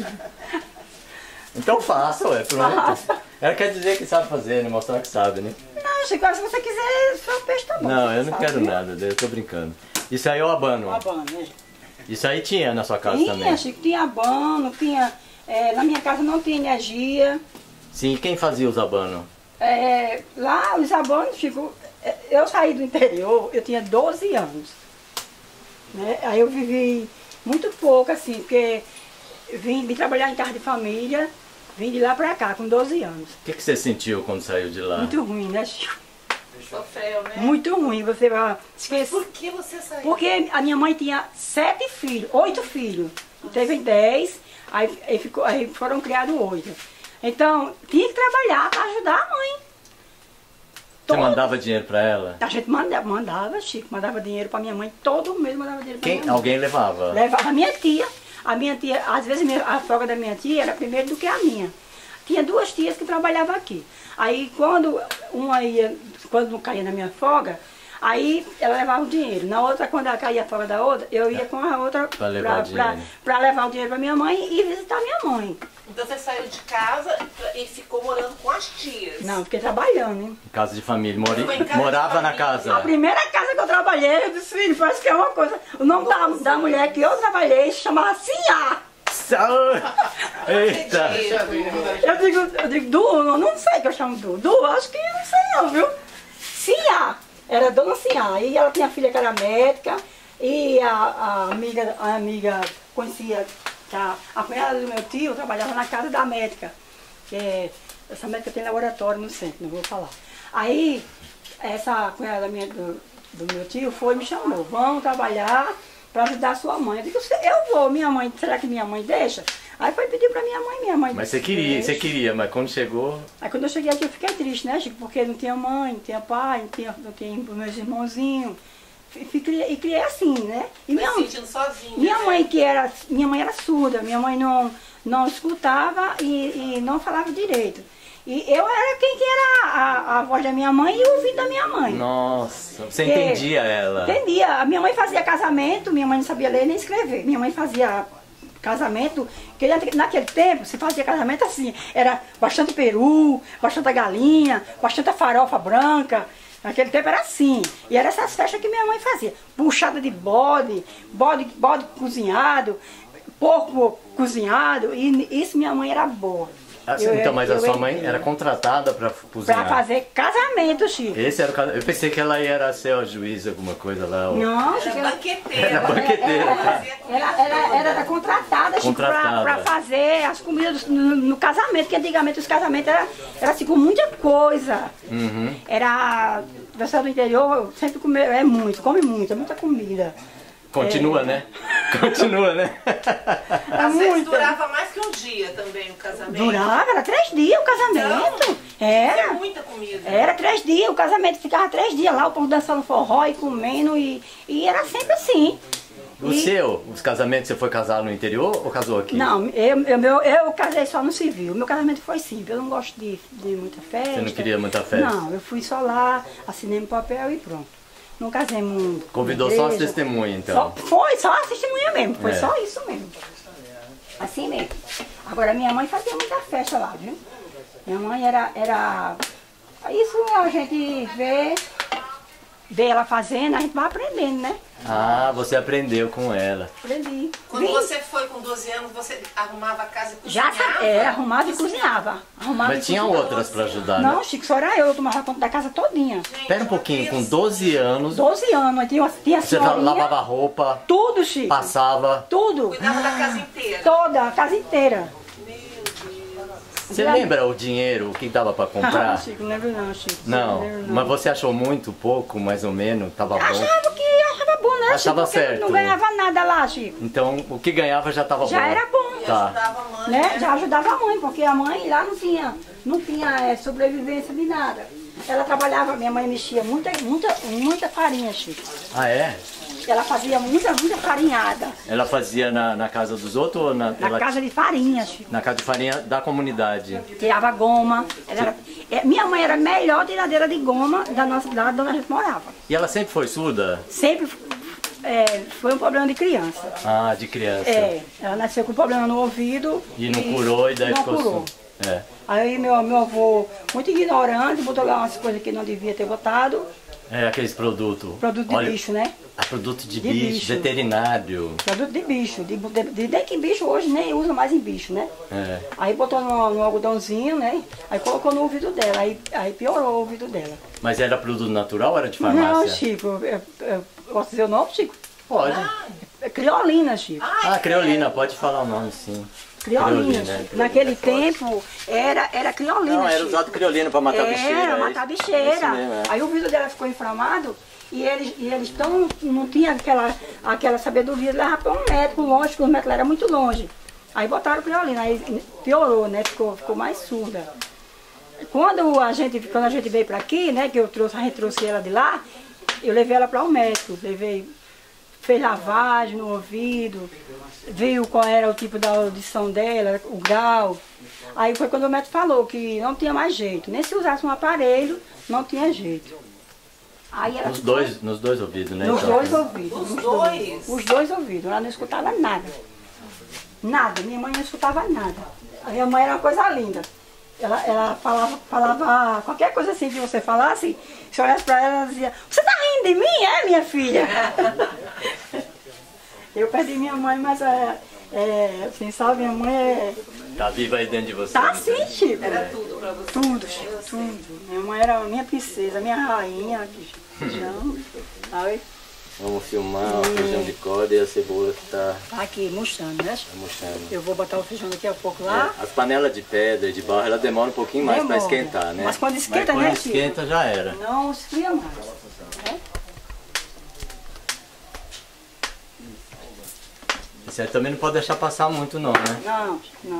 Então faça, ué, pronto. Ela quer dizer que sabe fazer, né? Mostrar que sabe, né? Não, Chico, se você quiser, só peixe tá bom. Não, eu não sabe? quero nada, eu tô brincando. Isso aí é o abano. Abano, né? Isso aí tinha na sua casa Tinha, também? Chico, tinha abano, tinha... na minha casa não tinha energia. Sim, e quem fazia os abanos? Lá, os abanos, Chico... eu saí do interior, eu tinha 12 anos. Né? Aí eu vivi muito pouco, assim, porque vim trabalhar em casa de família, vim de lá pra cá, com 12 anos. O que você sentiu quando saiu de lá? Muito ruim, né, Chico? Sofreu, né? Muito ruim, você vai esquecer. Por que você saiu? Porque a minha mãe tinha 7 filhos, 8 filhos. Teve 10, aí foram criados 8. Então, tinha que trabalhar para ajudar a mãe. Você mandava dinheiro pra ela? A gente mandava, Chico, mandava dinheiro para minha mãe, todo mês mandava dinheiro para minha mãe. Alguém levava? Levava a minha tia, às vezes a folga da minha tia era primeiro do que a minha. Tinha 2 tias que trabalhavam aqui. Aí quando uma ia, quando não caía na minha folga, aí ela levava o dinheiro. Na outra, quando ela caía a folga da outra, eu ia com a outra Pra levar o dinheiro. pra levar o dinheiro pra minha mãe e visitar minha mãe. Então você saiu de casa e ficou morando com as tias. Não, fiquei trabalhando, hein? Casa de família. Foi em casa de Morava na família. A casa. primeira casa que eu trabalhei, eu disse, filho, parece que é uma coisa. O nome da mulher que eu trabalhei se chamava Sinhá. Eita! Eu digo, Du, eu não sei que eu chamo Du. Du, acho que não sei não, viu? Sinhá, era Dona Sinhá. E ela tinha filha que era médica. E a amiga conhecia, que a cunhada do meu tio trabalhava na casa da médica. Essa médica tem laboratório no centro, não vou falar. Aí, essa cunhada do meu tio foi e me chamou. Vamos trabalhar para ajudar a sua mãe. Eu digo, eu vou, minha mãe, será que minha mãe deixa? Aí foi pedir para minha mãe Mas disse, você queria, mas quando chegou... Aí quando eu cheguei aqui eu fiquei triste, né, Chico? Porque não tinha mãe, não tinha pai, não tinha meus irmãozinhos. E criei assim, né? E Tá se sentindo sozinha. minha né? mãe era surda, minha mãe não escutava e não falava direito. E eu era quem que era a voz da minha mãe e o ouvido da minha mãe. Nossa, você entendia ela? Entendia. A minha mãe fazia casamento, minha mãe não sabia ler nem escrever. Minha mãe fazia casamento, que naquele tempo se fazia casamento assim, era bastante peru, bastante galinha, bastante farofa branca. Naquele tempo era assim. E era essas festas que minha mãe fazia. Puxada de bode cozinhado, porco cozinhado. E isso minha mãe era boa. Então, mas a sua mãe era contratada para cozinhar? Pra fazer casamento, Chico. Esse era o casamento. Eu pensei que ela ia ser a juíza, alguma coisa lá. Não, Era Chico, banqueteira. Era banqueteira. era contratada, Chico, pra fazer as comidas no casamento, que antigamente os casamentos era assim, com muita coisa. Uhum. Era, o pessoal do interior sempre come muito, é muita comida. Continua, né? Continua, né? Às vezes durava mais que um dia também o casamento. Durava, era 3 dias o casamento. É Era. muita comida. Era 3 dias, o casamento ficava 3 dias lá, o povo dançando forró e comendo, e era sempre assim. Os casamentos, você foi casar no interior ou casou aqui? Não, eu casei só no civil. Meu casamento foi simples. Eu não gosto de muita festa. Você não queria muita festa? Não, eu fui só lá, assinei meu papel e pronto. Não casei muito. Convidou só as testemunhas, então? Foi só a testemunha mesmo. Foi só isso mesmo. Assim mesmo. Agora minha mãe fazia muita festa lá, viu? Minha mãe era... Isso a gente vê ela fazendo, a gente vai aprendendo, né? Ah, você aprendeu com ela. Aprendi. Quando você foi com 12 anos, você arrumava a casa e Já cozinhava? arrumava e cozinhava. Mas tinha outras pra ajudar, né? Não, Chico, só era eu tomava conta da casa todinha. Espera um pouquinho, com 12 anos, 12 anos, tinha a você senhorinha. lavava roupa, Tudo, Chico. passava. Tudo. Cuidava da casa inteira. Toda, a casa inteira. Você lembra o dinheiro, o que dava pra comprar? Chico, não lembro não, Chico. Não, lembro, mas você achou muito, pouco, mais ou menos? Tava bom? Achava bom, né, Achava Chico? Porque certo. não ganhava nada lá, Chico. Então, o que ganhava já tava bom. Já era bom. Tá. Ajudava a mãe, Né? Já ajudava a mãe, porque a mãe lá não tinha sobrevivência de nada. Ela trabalhava, minha mãe mexia muita farinha, Chico. Ah, é? Ela fazia muita farinhada. Ela fazia na casa dos outros ou Na casa de farinha, Chico. na casa de farinha da comunidade? Tirava goma. Minha mãe era a melhor tiradeira de goma da nossa cidade onde a gente morava. E ela sempre foi surda? Sempre foi um problema de criança. Ah, de criança. Ela nasceu com problema no ouvido. E não curou e daí não ficou curou. surda. É. Aí meu avô, muito ignorante, botou lá umas coisas que não devia ter botado. É, aqueles produtos. Produto de bicho, né? Produto de De bicho, bicho. veterinário. Produto de bicho. Nem que bicho hoje nem usa mais em bicho, né? É. Aí botou no algodãozinho, né? Aí colocou no ouvido dela. Aí piorou o ouvido dela. Mas era produto natural ou era de Não, farmácia? Chico. Posso dizer o nome, Chico? Pode. É criolina, Chico. Ah, creolina, pode falar o nome, sim. Criolina. Criolina, Chico. Naquele tempo era criolina. Não, era Chico. usado criolina pra matar bicheira. Era, é matar isso? bicheira. Isso mesmo, é. Aí o ouvido dela ficou inflamado e eles não tinham aquela sabedoria de levar para um médico longe, porque o médico era muito longe. Aí botaram criolina, aí piorou, né? Ficou mais surda. Quando a gente veio para aqui, né? Que a gente trouxe ela de lá, eu levei ela para o médico, fez lavagem no ouvido, viu qual era o tipo da audição dela, o grau. Aí foi quando o médico falou que não tinha mais jeito, nem se usasse um aparelho, não tinha jeito. Aí ela Nos dois ouvidos, né? nos então? dois ouvidos. Os dois ouvidos, ela não escutava nada. Nada, minha mãe não escutava nada. A minha mãe era uma coisa linda. Ela falava qualquer coisa assim que você falasse, se olhasse pra ela, ela dizia, você tá rindo de mim, é, minha filha? Eu perdi minha mãe, mas assim, sabe, minha mãe Tá viva aí dentro de você. tá né? sim, Chico. Era tudo pra você. Tudo, Chico, tudo. Minha mãe era minha princesa, minha rainha. Feijão, sabe? Vamos filmar o feijão de corda e a cebola que tá Tá aqui, murchando, né? Chico? murchando. Eu vou botar o feijão daqui a pouco lá. As panelas de pedra e de barro, ela demora um pouquinho mais pra Demora. esquentar, né? Mas quando esquenta, Mas né, quando Chico? esquenta já era. Não esfria mais. Né? Isso aí também não pode deixar passar muito não, né? Não.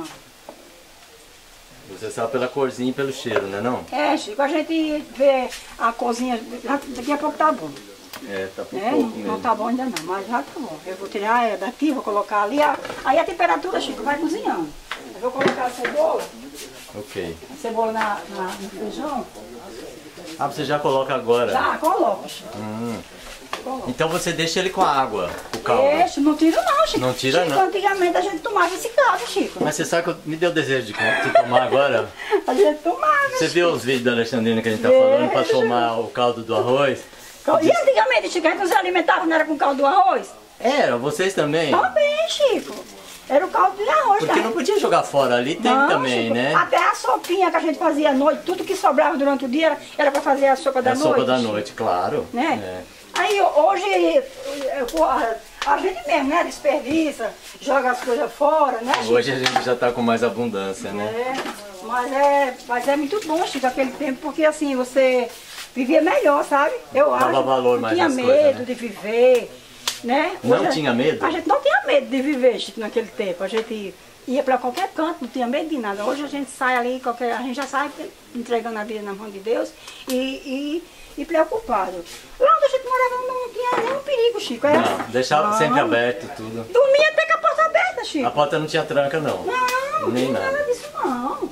Você sabe pela corzinha e pelo cheiro, né não? Chico, a gente vê a cozinha, daqui a pouco tá bom. É, tá por Né? pouco Não mesmo. tá bom ainda não, mas já tá bom. Eu vou tirar daqui, vou colocar ali, aí a temperatura, Chico, vai cozinhando. Eu vou colocar a cebola, Ok. no feijão. Ah, você já coloca agora? Já, coloca, Chico. Então você deixa ele com a água, o caldo. Não tira não, Chico. Não tira, Chico, não? antigamente a gente tomava esse caldo, Chico. Mas você sabe que me deu desejo de tomar agora? A gente tomava, Você Chico. viu os vídeos da Alexandrina que a gente tá falando pra tomar o caldo do arroz? E antigamente, Chico, a gente não se alimentava, não era com caldo do arroz? Era, vocês também? Também, Chico. Era o caldo de arroz, Porque né? não podia jogar fora ali, tem Não, também, Chico, né? Até a sopinha que a gente fazia à noite, tudo que sobrava durante o dia era para fazer a sopa da É a noite. sopa da Chico. noite, claro. Né? É. Aí hoje a gente mesmo, né, desperdiça, joga as coisas fora, né, Chico? Hoje a gente já tá com mais abundância, né? Mas é muito bom, Chico, aquele tempo, porque assim, você vivia melhor, sabe? Eu Dava acho. valor Não mais tinha nas medo coisas, né? de viver, né? Não Hoje tinha medo? A gente não tinha medo de viver, Chico, naquele tempo. A gente ia para qualquer canto, não tinha medo de nada. Hoje a gente sai ali, a gente já sai entregando a vida na mão de Deus e preocupado. Lá onde a gente morava não tinha nenhum perigo, Chico. Não, deixava Não. sempre aberto tudo. Dormia até com a porta aberta, Chico. A porta não tinha tranca, não. Não, Nem tinha nada. nada disso não.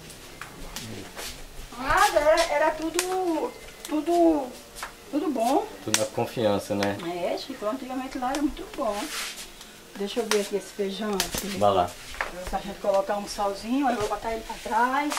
Nada, era tudo bom. Tudo na confiança, né? Chico, antigamente lá era muito bom. Deixa eu ver aqui esse feijão. Aqui. Vai lá. Se a gente colocar um salzinho, aí eu vou botar ele pra trás.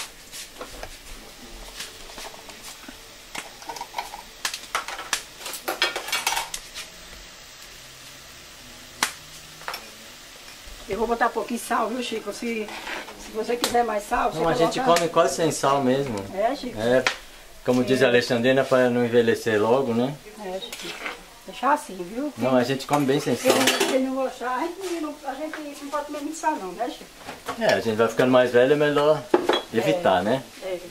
Eu vou botar um pouquinho de sal, viu, Chico? Se você quiser mais sal, você Não, a gente come quase sem sal mesmo. É, Chico? É, como diz a Alexandrina, para não envelhecer logo, né? É, Chico. Deixar assim, viu? Não, a gente come bem sem sal. Se ele não gostar, a gente não pode comer muito sal não, né, Chico? É, a gente vai ficando mais velho, é melhor evitar, né? É.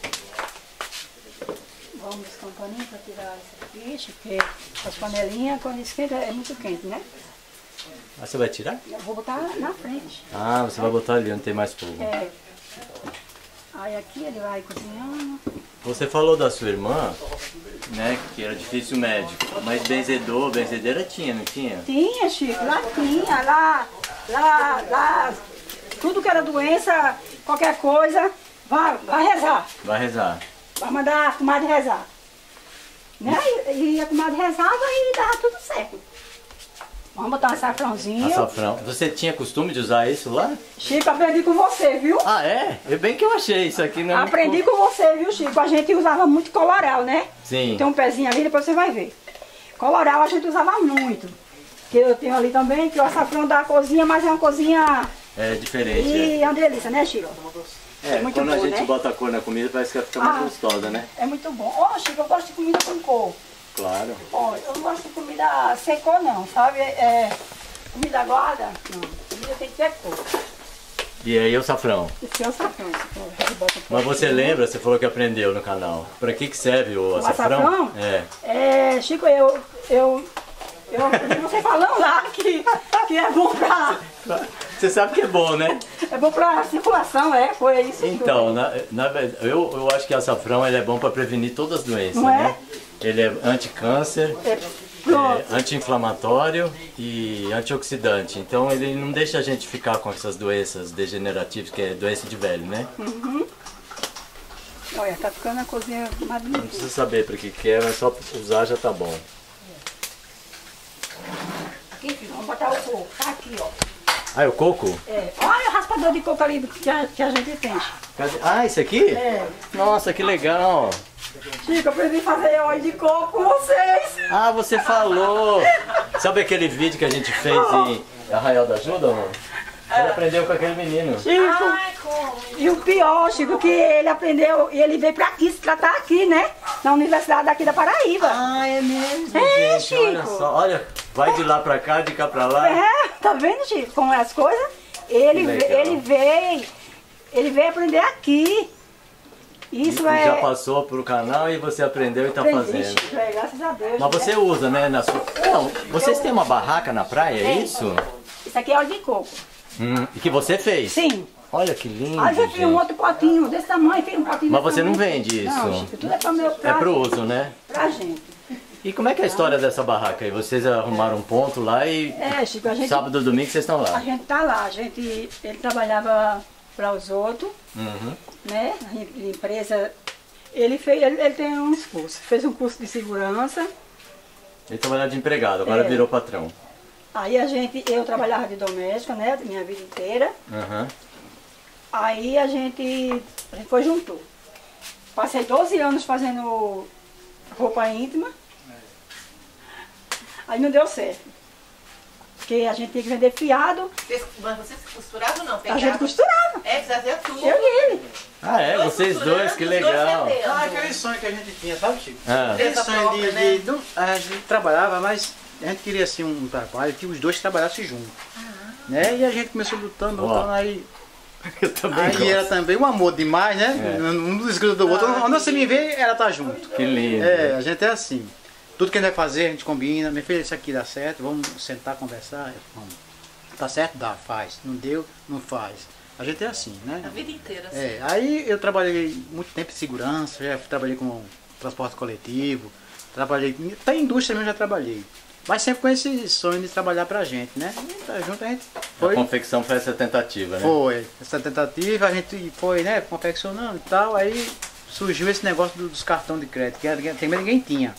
Vamos descampaninho para tirar isso aqui, Chico, porque as panelinhas, quando esquenta, é muito quente, né? Ah, você vai tirar? Eu vou botar na frente. Ah, você vai botar ali onde tem mais fogo. É. Aí aqui ele vai cozinhando. Você falou da sua irmã, né, que era difícil o médico, mas benzedeira tinha, não tinha? Tinha, Chico, lá tinha, lá, tudo que era doença, qualquer coisa, vai rezar. Vai rezar. Vai mandar a comadre rezar. Né? E a comadre rezava e dava tudo certo. Vamos botar um açafrãozinho. Açafrão. Você tinha costume de usar isso lá? Chico, aprendi com você, viu? Ah, é? É bem que eu achei isso aqui. Não é Aprendi com você, viu, Chico? A gente usava muito coloral, né? Sim. Tem um pezinho ali, depois você vai ver. Coloral a gente usava muito. Que eu tenho ali também, que o açafrão da cozinha, mas é uma cozinha... É diferente. E é uma delícia, né, Chico? É, muito quando bom, a gente né? bota a cor na comida, parece que ela fica mais gostosa, né? É muito bom. Ó, Chico, eu gosto de comida com cor. Claro. Ó, eu não gosto de comida sem cor, não, sabe? Comida aguada, não. Comida tem que ter cor. E aí o safrão? Esse é o açafrão. Mas você lembra, você falou que aprendeu no canal. Pra que serve o açafrão? Açafrão? É. Chico, eu ouvi você falando lá que é bom pra... Você sabe que é bom, né? É bom pra circulação, foi isso. Então, na verdade, eu acho que o açafrão ele é bom para prevenir todas as doenças, Não é? né? Ele é anticâncer, Pronto. anti-inflamatório e antioxidante. Então ele não deixa a gente ficar com essas doenças degenerativas, que é doença de velho, né? Olha, tá ficando a cozinha Não magnífica. precisa saber para que é, mas só usar já tá bom. Aqui, filho, vamos botar o coco. Tá aqui, ó. Ah, é o coco? Olha o raspador de coco ali que a gente tem. Cadê? Ah, esse aqui? É. Nossa, que legal! Chico, eu aprendi a fazer óleo de coco com vocês. Ah, você falou! Sabe aquele vídeo que a gente fez em Arraial da Ajuda, amor? Ele aprendeu com aquele menino. Chico, e o pior, Chico, que ele aprendeu, e ele veio pra aqui se tratar aqui, né? Na universidade daqui da Paraíba. Ah, é mesmo, É, gente, olha Chico. só, olha, vai de lá pra cá, de cá pra lá. Tá vendo, Chico, como é as coisas? Ele veio aprender aqui. Isso E já passou pro canal e você aprendeu e tá aprendi, fazendo. Chico, graças a Deus. Mas você usa, né, na sua... Não, vocês têm uma barraca na praia, é isso? Isso aqui é óleo de coco. E que você fez? Sim. Olha que lindo, Aí eu fiz um gente. outro potinho desse tamanho, fiz um potinho Mas desse você não tamanho. vende isso? Não, Chico, tudo é pra meu É pro uso, né? pra gente. E como é que é a história dessa barraca aí? Vocês arrumaram um ponto lá e Chico, a gente... sábado e domingo vocês estão A lá? gente tá lá, ele trabalhava para os outros, Uhum. né? A empresa, ele tem uns cursos, fez um curso de segurança, Ele trabalhava de empregado, agora virou patrão. aí eu trabalhava de doméstica, né? Minha vida inteira, Uhum. aí a gente foi juntou. Passei 12 anos fazendo roupa íntima, aí não deu certo. Porque a gente tinha que vender fiado, Mas vocês costuravam ou não? a gente costurava. Fazia tudo. Eu e ele. Ah, é? Vocês dois, que legal. Ah, aquele sonho que a gente tinha, sabe, Chico? Ah. Aquele sonho própria, né? a gente trabalhava, mas a gente queria assim um trabalho que os dois trabalhassem juntos. Né? E a gente começou lutando, aí Eu também aí era gosto. também um amor demais, né? Um desgruda do outro. Onde você me vê, ela tá junto. Que lindo. É, a gente é assim. Tudo que a gente vai fazer, a gente combina. Minha filha, isso aqui dá certo, vamos sentar, conversar. Vamos. Tá certo? Dá, faz. Não deu, não faz. A gente é assim, né? A vida inteira. Assim. Aí eu trabalhei muito tempo em segurança, já trabalhei com transporte coletivo, trabalhei, até em indústria mesmo já trabalhei. Mas sempre com esse sonho de trabalhar pra gente, né? E tá junto a gente foi. A confecção foi essa tentativa, né? Foi. Essa tentativa, a gente foi, né, confeccionando e tal, aí surgiu esse negócio dos cartões de crédito, que ninguém tinha.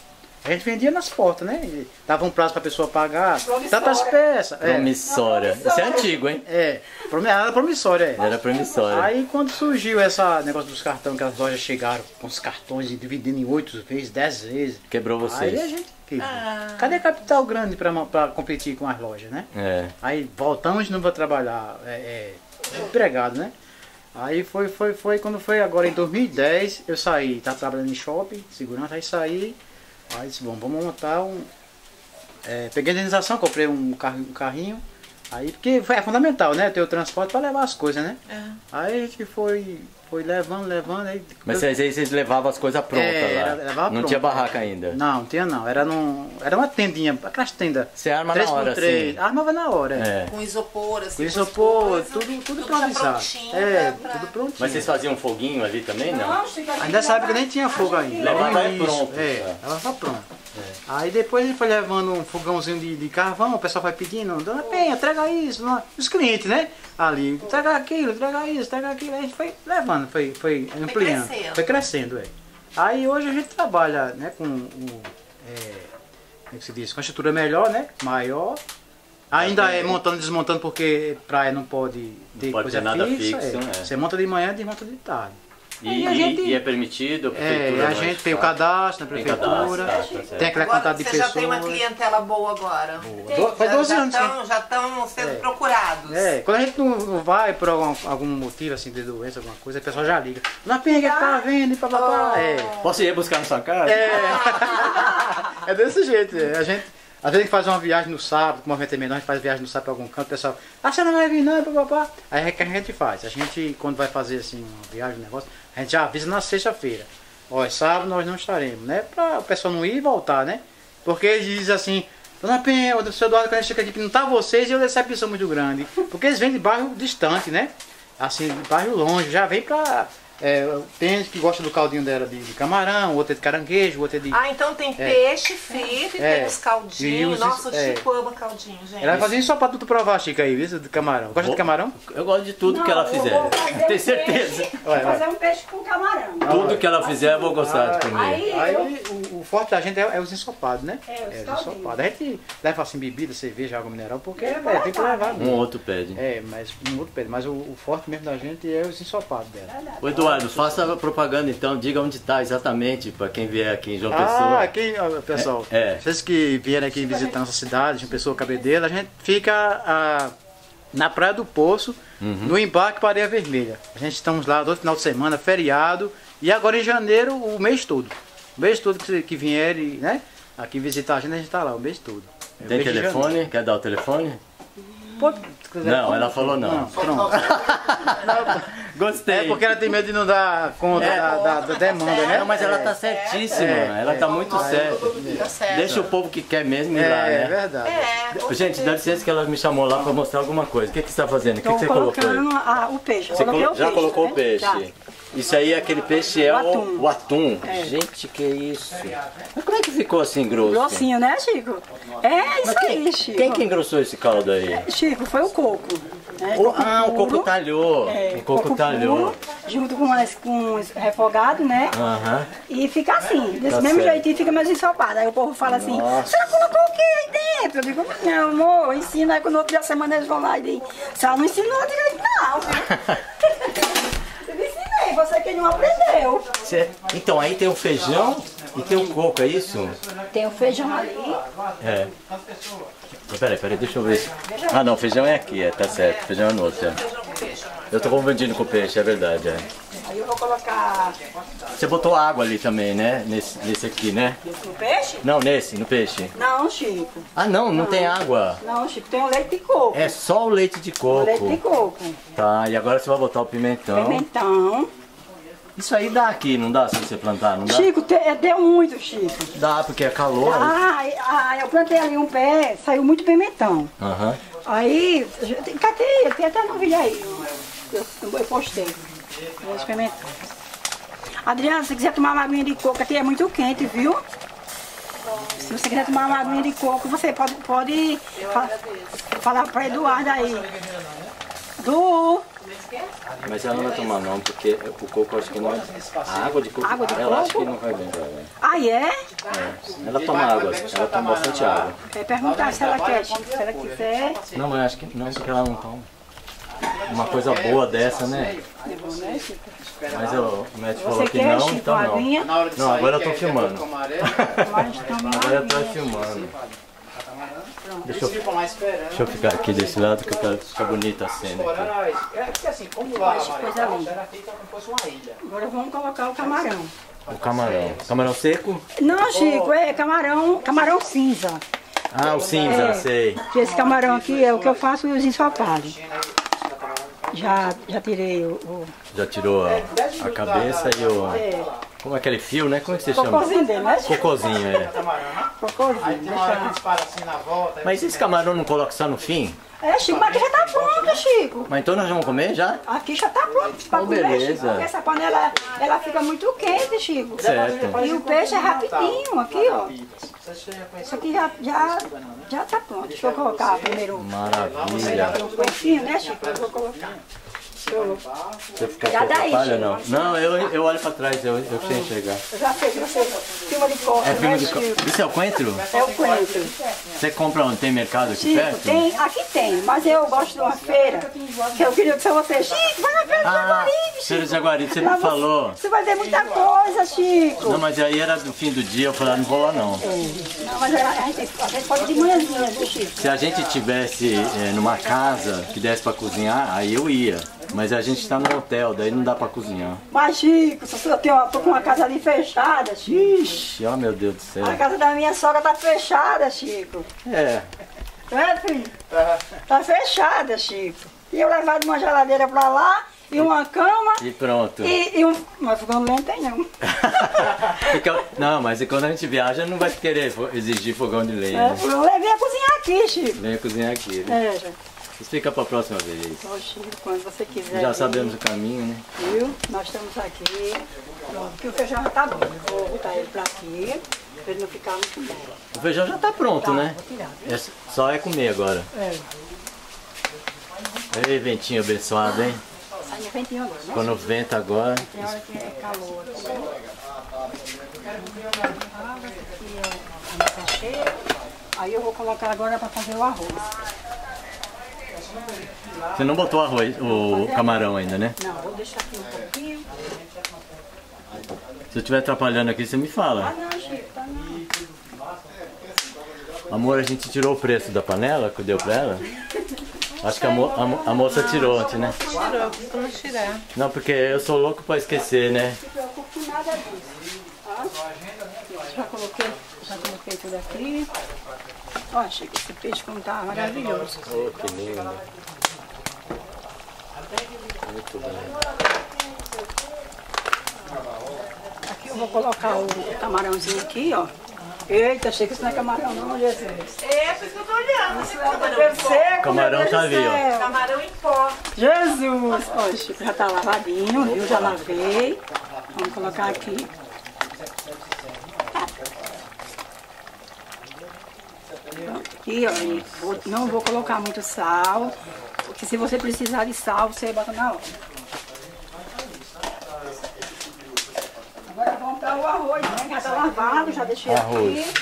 A gente vendia nas portas, né? E dava um prazo pra pessoa pagar. Promissória. Tantas peças. Promissória. Isso é antigo, hein? Era promissória. Era promissória. Aí quando surgiu esse negócio dos cartões, que as lojas chegaram com os cartões e dividindo em 8 vezes, 10 vezes. Quebrou vocês. Aí a gente... Cadê capital grande pra competir com as lojas, né? Aí voltamos de novo a trabalhar, empregado, né? Aí foi quando foi agora em 2010, eu saí, tava trabalhando em shopping, segurança, aí saí, aí disse, bom, vamos montar peguei a indenização, comprei um carrinho, aí, porque é fundamental, né, ter o transporte para levar as coisas, né? Aí a gente foi levando, aí... Mas vocês levavam as coisas prontas lá? Não tinha barraca ainda? Não, tinha não, era uma tendinha, aquelas tendas. Você arma na hora, assim? Armava na hora, Com isopor, assim. Com isopor, tudo improvisado. Tudo Tudo prontinho. Mas vocês faziam um foguinho ali também, não? Aí nessa época nem tinha fogo ainda. Levava Isso, pronto. Ela estava pronta. Aí depois a gente foi levando um fogãozinho de carvão, o pessoal vai pedindo, Dona Penha, traga isso. Os clientes, né? Ali, traga aquilo, traga isso, traga aquilo. Aí a gente foi levando, foi ampliando. Foi crescendo, Aí hoje a gente trabalha, né, com como é que se diz? Com a estrutura melhor, né? Maior. Ainda montando e desmontando porque praia não pode ter coisa nada fixa. fixo, Você monta de manhã e desmonta de tarde. E é permitido? A prefeitura a gente tem o cadastro na prefeitura, tem aquela quantidade de pessoas. Você já tem uma clientela boa agora? Faz 12 anos. Já estão sendo procurados. Quando a gente não vai por algum motivo assim de doença, alguma coisa, o pessoal já liga. Na pinga que tá vendo e papapá. Posso ir buscar na sua casa? É desse jeito. A gente às vezes faz uma viagem no sábado, como a gente é menor, a gente faz viagem no sábado para algum canto, o pessoal, você não vai vir não, papapá. Aí o que a gente faz? A gente, quando vai fazer assim uma viagem, um negócio, a gente já avisa na sexta-feira. Ó, sábado nós não estaremos, né? Para o pessoal não ir e voltar, né? Porque eles dizem assim, Dona Penha, o seu Eduardo, quando a gente chega aqui, não tá vocês e a decepção muito grande. Porque eles vêm de bairro distante, né? Assim, de bairro longe, já vem pra... tem gente que gosta do caldinho dela de camarão, outro é de caranguejo, outro é de... Então tem peixe frito e tem os caldinhos. Nossa, o Chico ama caldinho, gente. Ela vai fazer isso só pra tu provar, Chica, aí, viu? De camarão. Gosta de camarão? Eu gosto de tudo que ela fizer. Tenho certeza. Vou fazer um peixe com camarão. Tudo que ela fizer eu vou gostar de comer. Aí o forte da gente é os ensopados, né? Os ensopados. A gente leva assim bebida, cerveja, água mineral, porque tem que levar. Um outro pede. Mas o forte mesmo da gente é os ensopados dela. Ô Eduardo, faça propaganda então, diga onde está exatamente para quem vier aqui em João Pessoa. Pessoal, vocês que vierem aqui visitar nossa cidade, João Pessoa, Cabedelo, a gente fica na Praia do Poço, no embarque para Areia Vermelha. A gente estamos lá todo final de semana, feriado, e agora em janeiro o mês todo. O mês todo que vierem, né, aqui visitar a gente está lá o mês todo. Tem telefone? Quer dar o telefone? Não, ela falou não. Pronto. Gostei. Porque ela tem medo de não dar conta da demanda, né? Não, mas ela tá certíssima, ela tá muito certa. Deixa o povo que quer mesmo ir lá, né? É verdade. Gente, dá licença que ela me chamou lá para mostrar alguma coisa. O que você está fazendo? O que você colocou aí? O peixe. Você já colocou o peixe. Já. Isso aí, aquele peixe é o atum. Gente, que isso. Mas como é que ficou assim grosso? Grossinho, né, Chico? Isso aí, Chico. Quem que engrossou esse caldo aí? Chico, foi o coco. Né? O coco talhou. O coco talhou. Puro, junto com os refogados, né? E fica assim, desse mesmo jeitinho, fica mais ensopado. Aí o povo fala assim, você colocou o que aí dentro? Eu digo, não, amor, ensina. Aí quando no outro dia da semana eles vão lá e dizem, se ela não ensinou, eu digo, não. Eu ensinei, você que não aprendeu. Então, aí tem o feijão e tem o coco, é isso? Tem o feijão ali. Peraí, deixa eu ver. Ah não, feijão é aqui, tá certo, feijão é no outro. Eu tô confundindo com o peixe, é verdade. Aí eu vou colocar... Você botou água ali também, né? Nesse aqui, né? No peixe? Não, no peixe. Não, Chico. Ah não tem água. Não, Chico, tem o leite de coco. É só o leite de coco. O leite de coco. Tá, e agora você vai botar o pimentão. Pimentão. Isso aí dá aqui, não dá se você plantar, não dá? Chico, deu muito, Chico. Dá, porque é calor. Eu plantei ali um pé, saiu muito pimentão. Aí, cadê? Tem até no vídeo aí. Eu postei. Esse pimentão. Adriana, se quiser tomar uma aguinha de coco, aqui é muito quente, viu? Se você quiser tomar uma aguinha de coco, você pode falar para Eduardo aí. Do... Mas ela não vai tomar não, porque o coco acho que não é... A água de coco, Água de ela acha coco? que não vai bem pra ela. Ah, é? É. Ela toma água, ela toma bastante água. Quer perguntar se ela quer, Chico, se ela quiser. Não, mas acho que não, porque ela não toma. Uma coisa boa dessa, né? É bom, né, Chico? Mas o médico falou Você que quer, não, Chico, então uma não. aguinha? Não, agora eu tô filmando. Mas toma uma Agora eu tô aguinha. filmando. Deixa eu ficar aqui desse lado que eu quero ficar bonita a cena aqui. É porque assim, como lá Coisa linda. era feita como se fosse uma ilha. Agora vamos colocar o camarão. O camarão. Camarão seco? Não, Chico, é camarão cinza. Ah, o cinza, É. sei. Que esse camarão aqui é o que eu faço os ensopados. Já tirei o Já tirou a cabeça e o... Como é aquele fio, né? Como é que você chama? cocôzinho dele, né, Chico? Cocôzinho, é. Cocôzinho. Tem uma hora que eles param assim na volta. Mas esse camarão não coloca só no fim? É, Chico, mas aqui já tá pronto, Chico. Mas então nós vamos comer já? Aqui já tá pronto pra Oh, comer, beleza. Chico. Porque essa panela, ela fica muito quente, Chico. Certo. E o peixe é rapidinho, aqui, ó. Isso aqui já tá pronto. Deixa eu colocar primeiro Maravilha. um pouquinho, né, Chico? Eu vou colocar. Você fica Já com dá atrapalha, isso. não? Não, eu olho pra trás, eu sei enxergar. Eu já sei que você filma de coco, É filme né, de... Chico? Isso é o coentro? É o coentro. Você compra onde? Tem mercado aqui Chico, perto? tem, aqui tem, mas eu gosto de uma feira, que eu queria que você, Chico, vai na feira de Jaguaribe, Chico. Feira de Jaguaribe, você Lá me falou. Você vai ver muita coisa, Chico. Não, mas aí era no fim do dia, eu falei, não vou lá não. Não, mas a gente pode ir de manhãzinha, viu, Chico? Se a gente tivesse numa casa que desse pra cozinhar, aí eu ia. Mas a gente tá no hotel, daí não dá pra cozinhar. Mas, Chico, eu tô com uma casa ali fechada, Chico. Ixi, ó meu Deus do céu. A casa da minha sogra tá fechada, Chico. É, É, filho? Tá fechada, Chico. E eu levar de uma geladeira pra lá, e uma cama, e pronto. e um... Mas fogão não tem, não. Não, mas quando a gente viaja não vai querer exigir fogão de lenha. É, Né? eu levei a cozinhar aqui, Chico. Venha cozinhar aqui. Né? É, já. Explica pra próxima vez. Ó, Chico, quando você quiser. Já vir, sabemos o caminho, né? Viu? Nós estamos aqui. Pronto, que o feijão já tá bom. Eu vou botar ele pra aqui, pra ele não ficar muito bom. O feijão já tá pronto, Tá, né? vou tirar, viu? Só é comer agora. É. Ei, ventinho abençoado, hein? Sai no ventinho agora, né? Quando venta agora. Tem hora que é calor aqui. Aqui a massa cheia. Aí eu vou colocar agora para fazer o arroz. Você não botou arroz, o camarão ainda, né? Não, vou deixar aqui um pouquinho. Se eu estiver atrapalhando aqui, você me fala. Ah, não, Chico, tá não. Amor, a gente tirou o preço da panela que eu dei pra ela? Acho que a moça tirou ontem, né? Tirou, costuma tirar. Não, porque eu sou louco pra esquecer, né? Não se preocupe com nada disso. Tá? Já coloquei tudo aqui. Ó, Chico, esse peixe como tá maravilhoso. Oh, que lindo. Muito bem. Aqui eu vou colocar o camarãozinho aqui, ó. Eita, achei que isso não é camarão não, Jesus. É, por isso que eu tô olhando. Esse Camarão tá ali, ó. Camarão em pó. Jesus! Ó, o Chico já tá lavadinho, viu? Já lavei. Vamos colocar aqui. Pronto, aqui, ó. E não vou colocar muito sal, porque se você precisar de sal, você bota na hora. Agora vamos para o arroz, né? Já tá lavado, já deixei Arroz. aqui.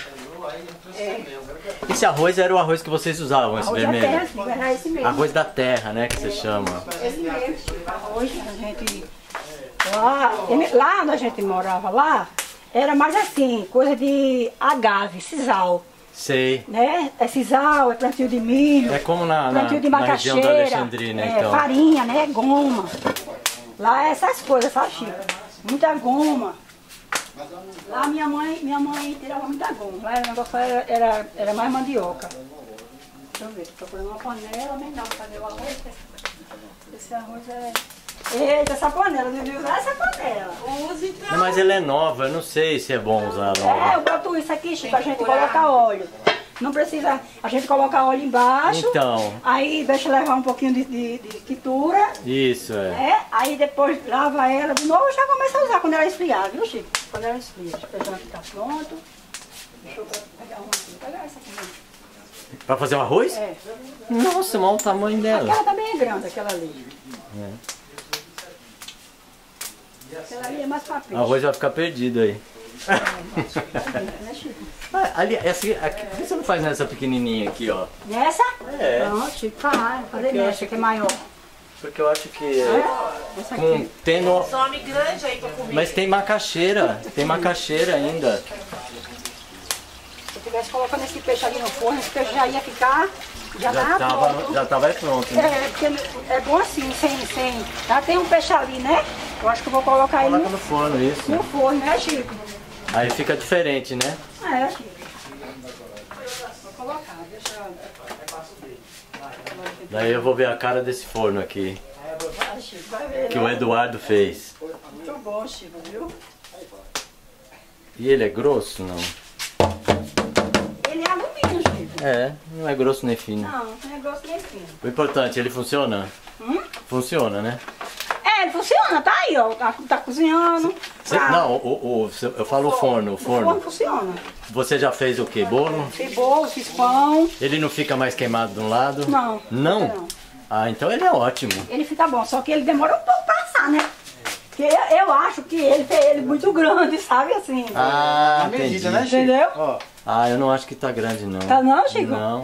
Esse arroz era o arroz que vocês usavam, esse Arroz da terra, vermelho? sim, era esse mesmo. Arroz da terra, né? Que você chama. Esse mesmo, Chico. Arroz, a gente... Lá onde a gente morava lá, era mais assim, coisa de agave, sisal, Sei. né? É sisal, é plantio de milho, É como na plantio de região da macaxeira, Alexandrina, então. farinha, né? Goma. Lá é essas coisas, sabe, Chico? Muita goma. Lá minha mãe tirava muita goma. Lá o negócio era mais mandioca. Deixa eu ver, tô procurando uma panela, nem dá pra fazer o arroz. Esse arroz é... Eita, essa panela, não devia usar essa panela. Use então. Não, mas ela é nova, eu não sei se é bom usar É, nova. eu boto isso aqui, Chico, a gente coloca óleo. Não precisa, a gente coloca óleo embaixo, Então. aí deixa levar um pouquinho de quitura, Isso, é. aí depois lava ela de novo e já começa a usar quando ela esfriar, viu, Chico? Quando ela esfria, o feijão aqui tá pronto. Deixa eu pegar uma aqui, pegar essa aqui. Pra fazer o arroz? É. Nossa, mal o tamanho dela. Aquela também é grande, aquela ali. Aquela ali é mais pra peixe. O arroz vai ficar perdido aí. Né, Chico? Ali, essa aqui, por que você não faz nessa pequenininha aqui, ó? Nessa? É. Pronto, Chico, fazer nessa que é maior. Porque eu acho que Essa com, aqui. tendo... Some grande aí pra comer. Mas tem macaxeira ainda. Se eu tivesse colocando esse peixe ali no forno, esse peixe já ia ficar, já pronto. Já tava pronto, né? É, porque é bom assim, sem. Já tem um peixe ali, né? Eu acho que eu vou colocar ele Coloca no forno isso. no forno, né, Chico? Aí fica diferente, né? É, Chico. Vou colocar, deixa eu... Daí eu vou ver a cara desse forno aqui, Vai, Chico, vai ver. que o Eduardo fez. Muito bom, Chico, viu? E ele é grosso, não? Ele é alumínio, Chico. É, não é grosso nem fino. Não, não é grosso nem fino. O importante, ele funciona? Funciona, né? É, ele funciona, tá aí, ó. Tá cozinhando. Não, eu falo o forno. O forno funciona. Você já fez o quê? Bolo? Fiz bolo, fiz pão. Ele não fica mais queimado de um lado? Não. Não? Não. Ah, então ele é ótimo. Ele fica bom, só que ele demora um pouco pra assar, né? Porque eu acho que ele tem ele muito grande, sabe assim? Ah, A entendi. medida, né, Chico? Entendeu? Ó, Ah, eu não acho que tá grande, não. Tá não, Chico? Não,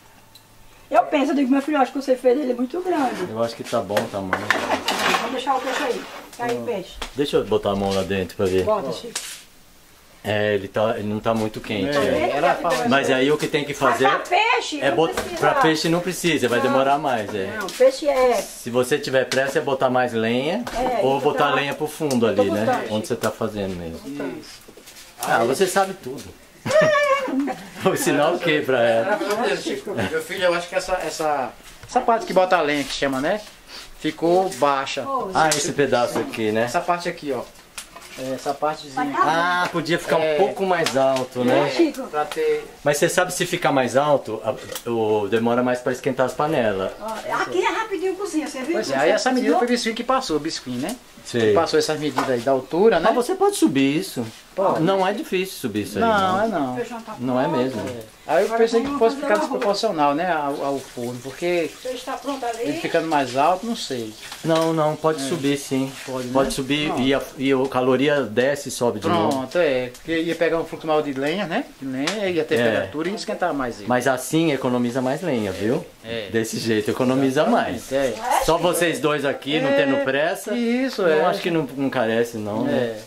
Eu penso, eu digo, meu filho, eu acho que você fez ele muito grande. eu acho que tá bom o tamanho. Vamos deixar o peixe aí. Tá aí o peixe. Deixa eu botar a mão lá dentro pra ver. Bota, Chico. É, ele não tá muito quente. é, ela fala. Mas aí o que tem que fazer Mas pra peixe, é não botar. precisa. Pra peixe não precisa, vai demorar mais. É. Não, peixe é... Se você tiver pressa, é botar mais lenha É, ou e botar botar- lenha pro fundo ali, Tô né? botando, Onde você tá fazendo mesmo. Ah, você sabe tudo. O sinal o que pra ela? Meu filho, eu acho que essa parte que bota a lenha, que chama, né? Ficou baixa. Ah, esse pedaço aqui, né? Essa parte aqui, ó. Essa partezinha aqui. Ah, podia ficar um É. pouco mais alto, né? Chico, Pra ter... Mas você sabe se ficar mais alto, demora mais pra esquentar as panelas. ó, aqui é rapidinho cozinha, você viu? Pois é, aí essa medida foi o biscuit que passou, o biscuit, né? Sei. Passou essas medidas aí da altura, né? Mas você pode subir isso. Pode. Não é difícil subir isso aí. Não, é não. Não é mesmo. Aí eu Agora pensei que vamos fosse fazer ficar o arroz. desproporcional, né, ao forno, porque O peixe está pronto ele ali. ficando mais alto, não sei. Não, pode subir sim. Pode, né? subir Não. e a caloria desce e sobe de novo. Pronto, porque ia pegar um fluxo maior de lenha, né? De lenha, ia ter temperatura e ia esquentar mais ele. Mas assim economiza mais lenha, viu? É. Desse jeito, economiza mais. É. Só vocês dois aqui, não tendo pressa. Isso, Eu acho que não carece, não. Né? É.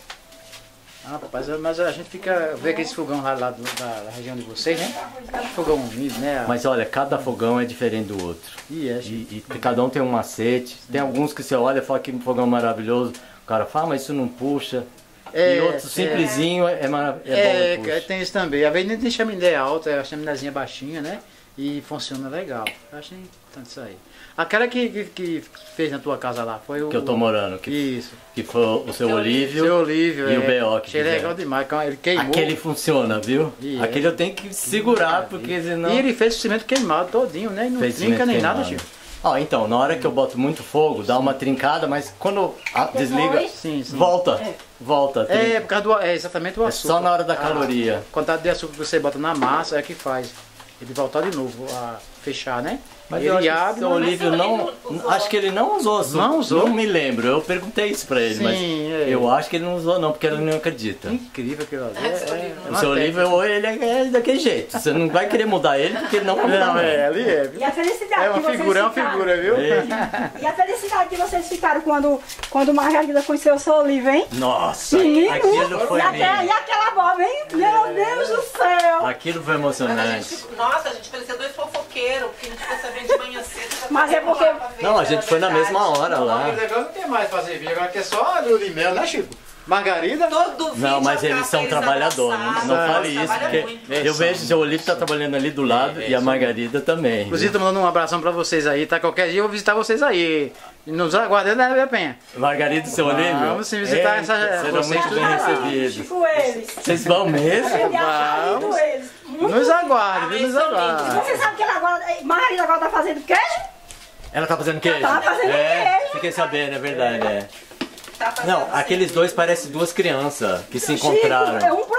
Ah, rapaz, mas a gente fica. Vê aqueles fogão lá da região de vocês, né? Fogão unido, né? Mas olha, cada fogão é diferente do outro. E é, E cada um tem um macete. Tem alguns que você olha e fala que um fogão maravilhoso. O cara fala, mas isso não puxa. E outro simplesinho é bom e puxa. tem isso também. Às vezes nem tem chaminé alta, é a chaminézinha baixinha, né? E funciona legal. Eu achei importante isso aí. Aquela que fez na tua casa lá foi o. Que eu tô morando. Isso. Que foi o seu Olívio. Seu Olívio. E o B.O. que achei fizeram. legal demais. Ele queimou. Aquele funciona, viu? E Aquele eu tenho que segurar, porque senão... E ele fez o cimento queimado todinho, né? E não Fez trinca cimento nem nada, queimado. Chico. Ó, então, na hora que eu boto muito fogo, dá uma trincada, mas quando desliga, Sim, sim. volta. Volta. É, por causa do. É exatamente o É açúcar. só na hora da caloria. A quantidade de açúcar que você bota na massa é que faz ele voltar de novo a fechar, né? Mas ele eu acho abre. que o seu Olívio não... Acho que ele não usou açúcar. Não usou? Não me lembro. Eu perguntei isso pra ele, Sim, mas é. eu acho que ele não usou não, porque ele não acredita. Incrível aquilo ali. O seu Olívio, ele é daquele jeito. Você não vai querer mudar ele, porque ele não vai mudar. Não, ali é. E a felicidade É uma que vocês figura, é uma ficaram. figura, viu? E a felicidade que vocês ficaram quando Margarida conheceu o seu Olívio, hein? Nossa, Menino, aquilo foi e lindo. aquela boba, hein? Meu Deus do céu! Aquilo foi Mas a emocionante. gente, nossa, a gente parecia dois fofoqueiros, porque a gente ficou sabendo de manhã cedo. já Mas é fazia porque- lá pra ver Não, a se gente era foi na verdade. mesma hora lá. O negócio não tem mais fazer vídeo, agora que é só lua de mel, né, Chico? Margarida? Todo vídeo Não, mas acaba eles são eles trabalhadores, abraçados, não fale eles isso, trabalham porque muito. eu vejo o seu Olívio tá trabalhando ali do lado e a Margarida também. Inclusive, tô mandando um abração pra vocês aí, tá? Qualquer dia eu vou visitar vocês aí. Nos aguardando na Minha Penha. Margarida e seu Olívio? Vamos sim visitar Eita, essa- serão vocês muito tudo bem aí. recebidos. Com eles. Vocês vão mesmo? Ele acha lindo eles. Nos aguarde, viu? Amém, Nos são lindos. aguarde. Você sabe que ela agora, Margarida agora tá fazendo queijo? Ela tá fazendo queijo? Tá fazendo queijo. Fiquei sabendo, é verdade, é. Tá fazendo Não, assim. aqueles dois parecem duas crianças que se Chico, encontraram. um pro outro,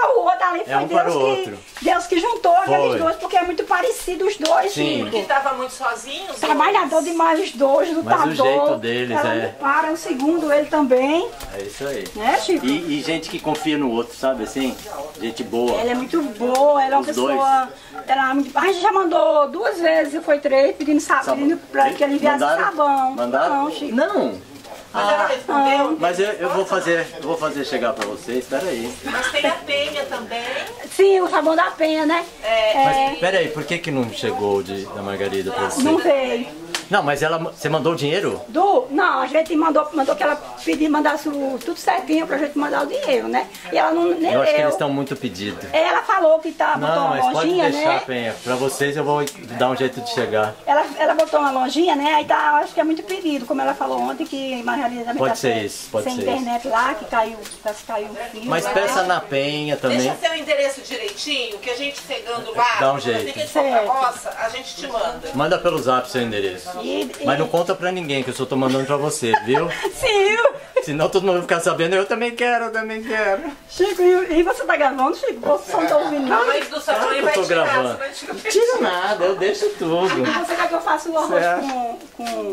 ali foi um para o Deus outro. Deus que juntou aqueles Foi. dois, porque é muito parecido os dois, Sim. Chico. Que tava muito sozinho. os Trabalhador dois. demais os dois, lutador. Mas o jeito deles ela é- não para, o segundo ele também, É isso aí. né, Chico? E gente que confia no outro, sabe assim? Gente boa. Ela é muito boa, ela é uma Os pessoa. Ela, a gente já mandou 2 vezes, foi 3, pedindo pra que ele enviasse sabão. Mandaram? Não, Chico. Não. Mas ela respondeu. Mas eu vou fazer chegar pra vocês, espera aí. Mas tem a penha também. Sim, o sabão da penha, né? Mas espera aí, por que não chegou da Margarida pra você? Não veio. Não, mas você mandou o dinheiro? Não, a gente mandou que ela mandasse tudo certinho pra gente mandar o dinheiro, né? E ela não nem Eu acho que leu. eles estão muito pedidos. Ela falou que botou Não, uma mas pode lojinha, deixar, né? Penha. Pra vocês eu vou dar um jeito de chegar. Ela botou uma lojinha, né? Aí tá, acho que é muito pedido, como ela falou ontem, que Margarida também Pode tá ser isso, pode sem ser internet lá, que caiu um fio. Mas lá. peça na Penha também. Deixa seu endereço direitinho, que a gente chegando lá, Dá um assim jeito. que a gente for pra roça, a gente te manda. Manda pelo zap seu endereço. Mas não conta pra ninguém, que eu só tô mandando pra você, viu? Sim, Senão todo mundo vai ficar sabendo, eu também quero. Chico, e você tá gravando, Chico? Você não tá ouvindo A nada? mãe do Samuel que eu vai tô tirar, gravando. você vai tirar. Tira nada, eu deixo tudo. Você quer que eu faça o arroz Certo. com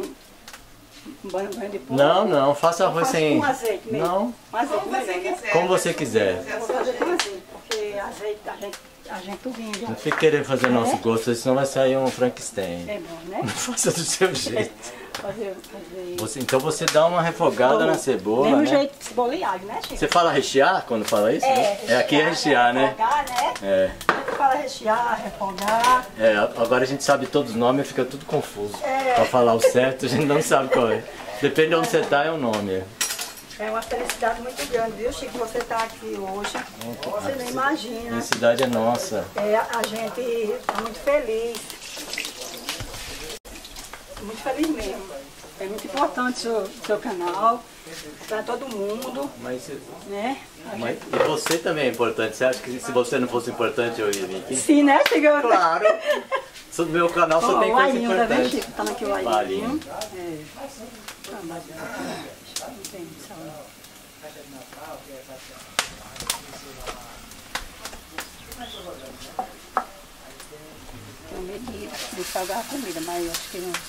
banho de porco? Não, faça arroz Faço sem... com azeite mesmo. Não, Com azeite Como você mesmo, né? quiser. como você quiser. Eu vou fazer com azeite, porque azeite a gente tudinho já Não fique querendo fazer nosso gosto, senão vai sair um Frankenstein. é bom, né? Faça do seu jeito. Fazer Então você dá uma refogada na cebola, mesmo né? jeito de cebola e alho, né, Chico? Você fala rechear quando fala isso? né? Aqui é rechear, né? Refogar, né? É. A gente fala rechear, refogar. Agora a gente sabe todos os nomes e fica tudo confuso. Pra falar o certo, a gente não sabe qual é. Depende de onde você tá, é o nome. É uma felicidade muito grande, viu, Chico? Você tá aqui hoje. Você não A imagina. cidade é nossa. A gente está muito feliz. Muito feliz mesmo. É muito importante o seu canal para todo mundo, Mas, né? e você também é importante. Você acha que se você não fosse importante eu ia vir aqui? Sim, né, Chico? Claro! No meu canal só tem o coisa alhinho, tá vendo, importante. Chico? Tá aqui o alhinho. Alhinho. Não tem saúde. Tenho medo de salgar a comida, mas acho que não.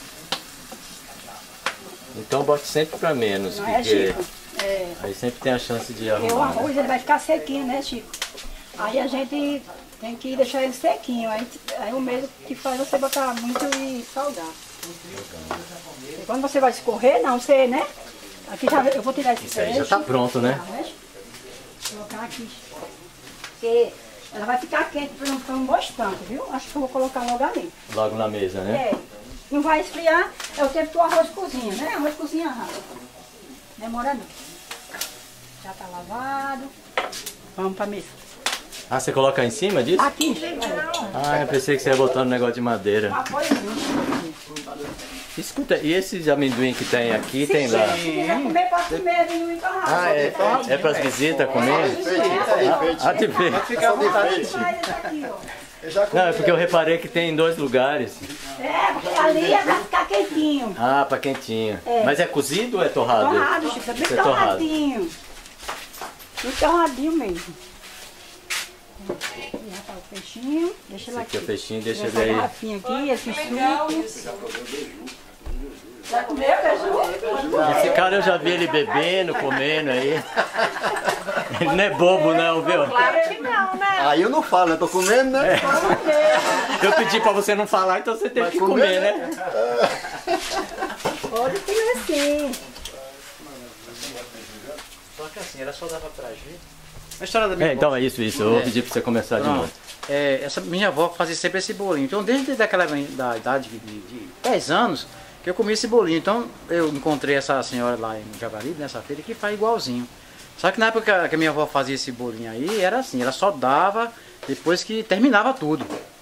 Então bote sempre pra menos, Não é, porque Chico? É. aí sempre tem a chance de Porque o arrumar. né? arroz ele vai ficar sequinho, né, Chico? Aí a gente tem que deixar ele sequinho. Aí o medo que faz você botar muito e salgar. E quando você vai escorrer, não sei, né? Aqui já eu vou tirar esse Isso aí peixe. já tá pronto, né? Vou colocar aqui. Porque ela vai ficar quente por um bastante, viu? Acho que eu vou colocar logo ali. Logo na mesa, né? É. Não vai esfriar, é o tempo que o arroz cozinha, né? Arroz cozinha rápido. Demora não. Já tá lavado. Vamos pra mesa. Ah, você coloca em cima disso? Aqui. Ah, eu pensei que você ia botar no negócio de madeira. Apoiozinho. Escuta, e esses amendoim que tem aqui, tem lá? Se quiser comer, pode comer, viu? Então, Ah, é pras visitas comer? Ah, de feito. Fica à vontade. faz isso aqui, ó. Não, é porque eu reparei que tem em 2 lugares. É, porque ali é pra ficar quentinho. Ah, pra quentinho. Mas é cozido ou é torrado? Torrado, Chico, é bem Isso é torrado. torradinho. Bem torradinho mesmo. Já tá o peixinho, deixa ele Esse aqui é o aqui. peixinho, deixa Essa ele aí. garrafinha aqui, esse suco. Já comeu, Caju? Esse cara eu já vi ele bebendo, comendo aí. Ele não é bobo não, viu? Claro que não, né? Aí eu não falo, né? Tô comendo, né? Eu pedi pra você não falar, então você teve que comer, né? Pode comer sim. Só que assim, ela só dava pra gente. A história da minha avó. Então é isso. Eu vou pedir pra você começar de novo. Pronto. Essa minha avó fazia sempre esse bolinho. Então, desde da idade de 10 anos, que eu comia esse bolinho. Então, eu encontrei essa senhora lá em Jaguaribe, nessa feira, que faz igualzinho. Só que na época que a minha avó fazia esse bolinho aí, era assim, ela só dava depois que terminava tudo.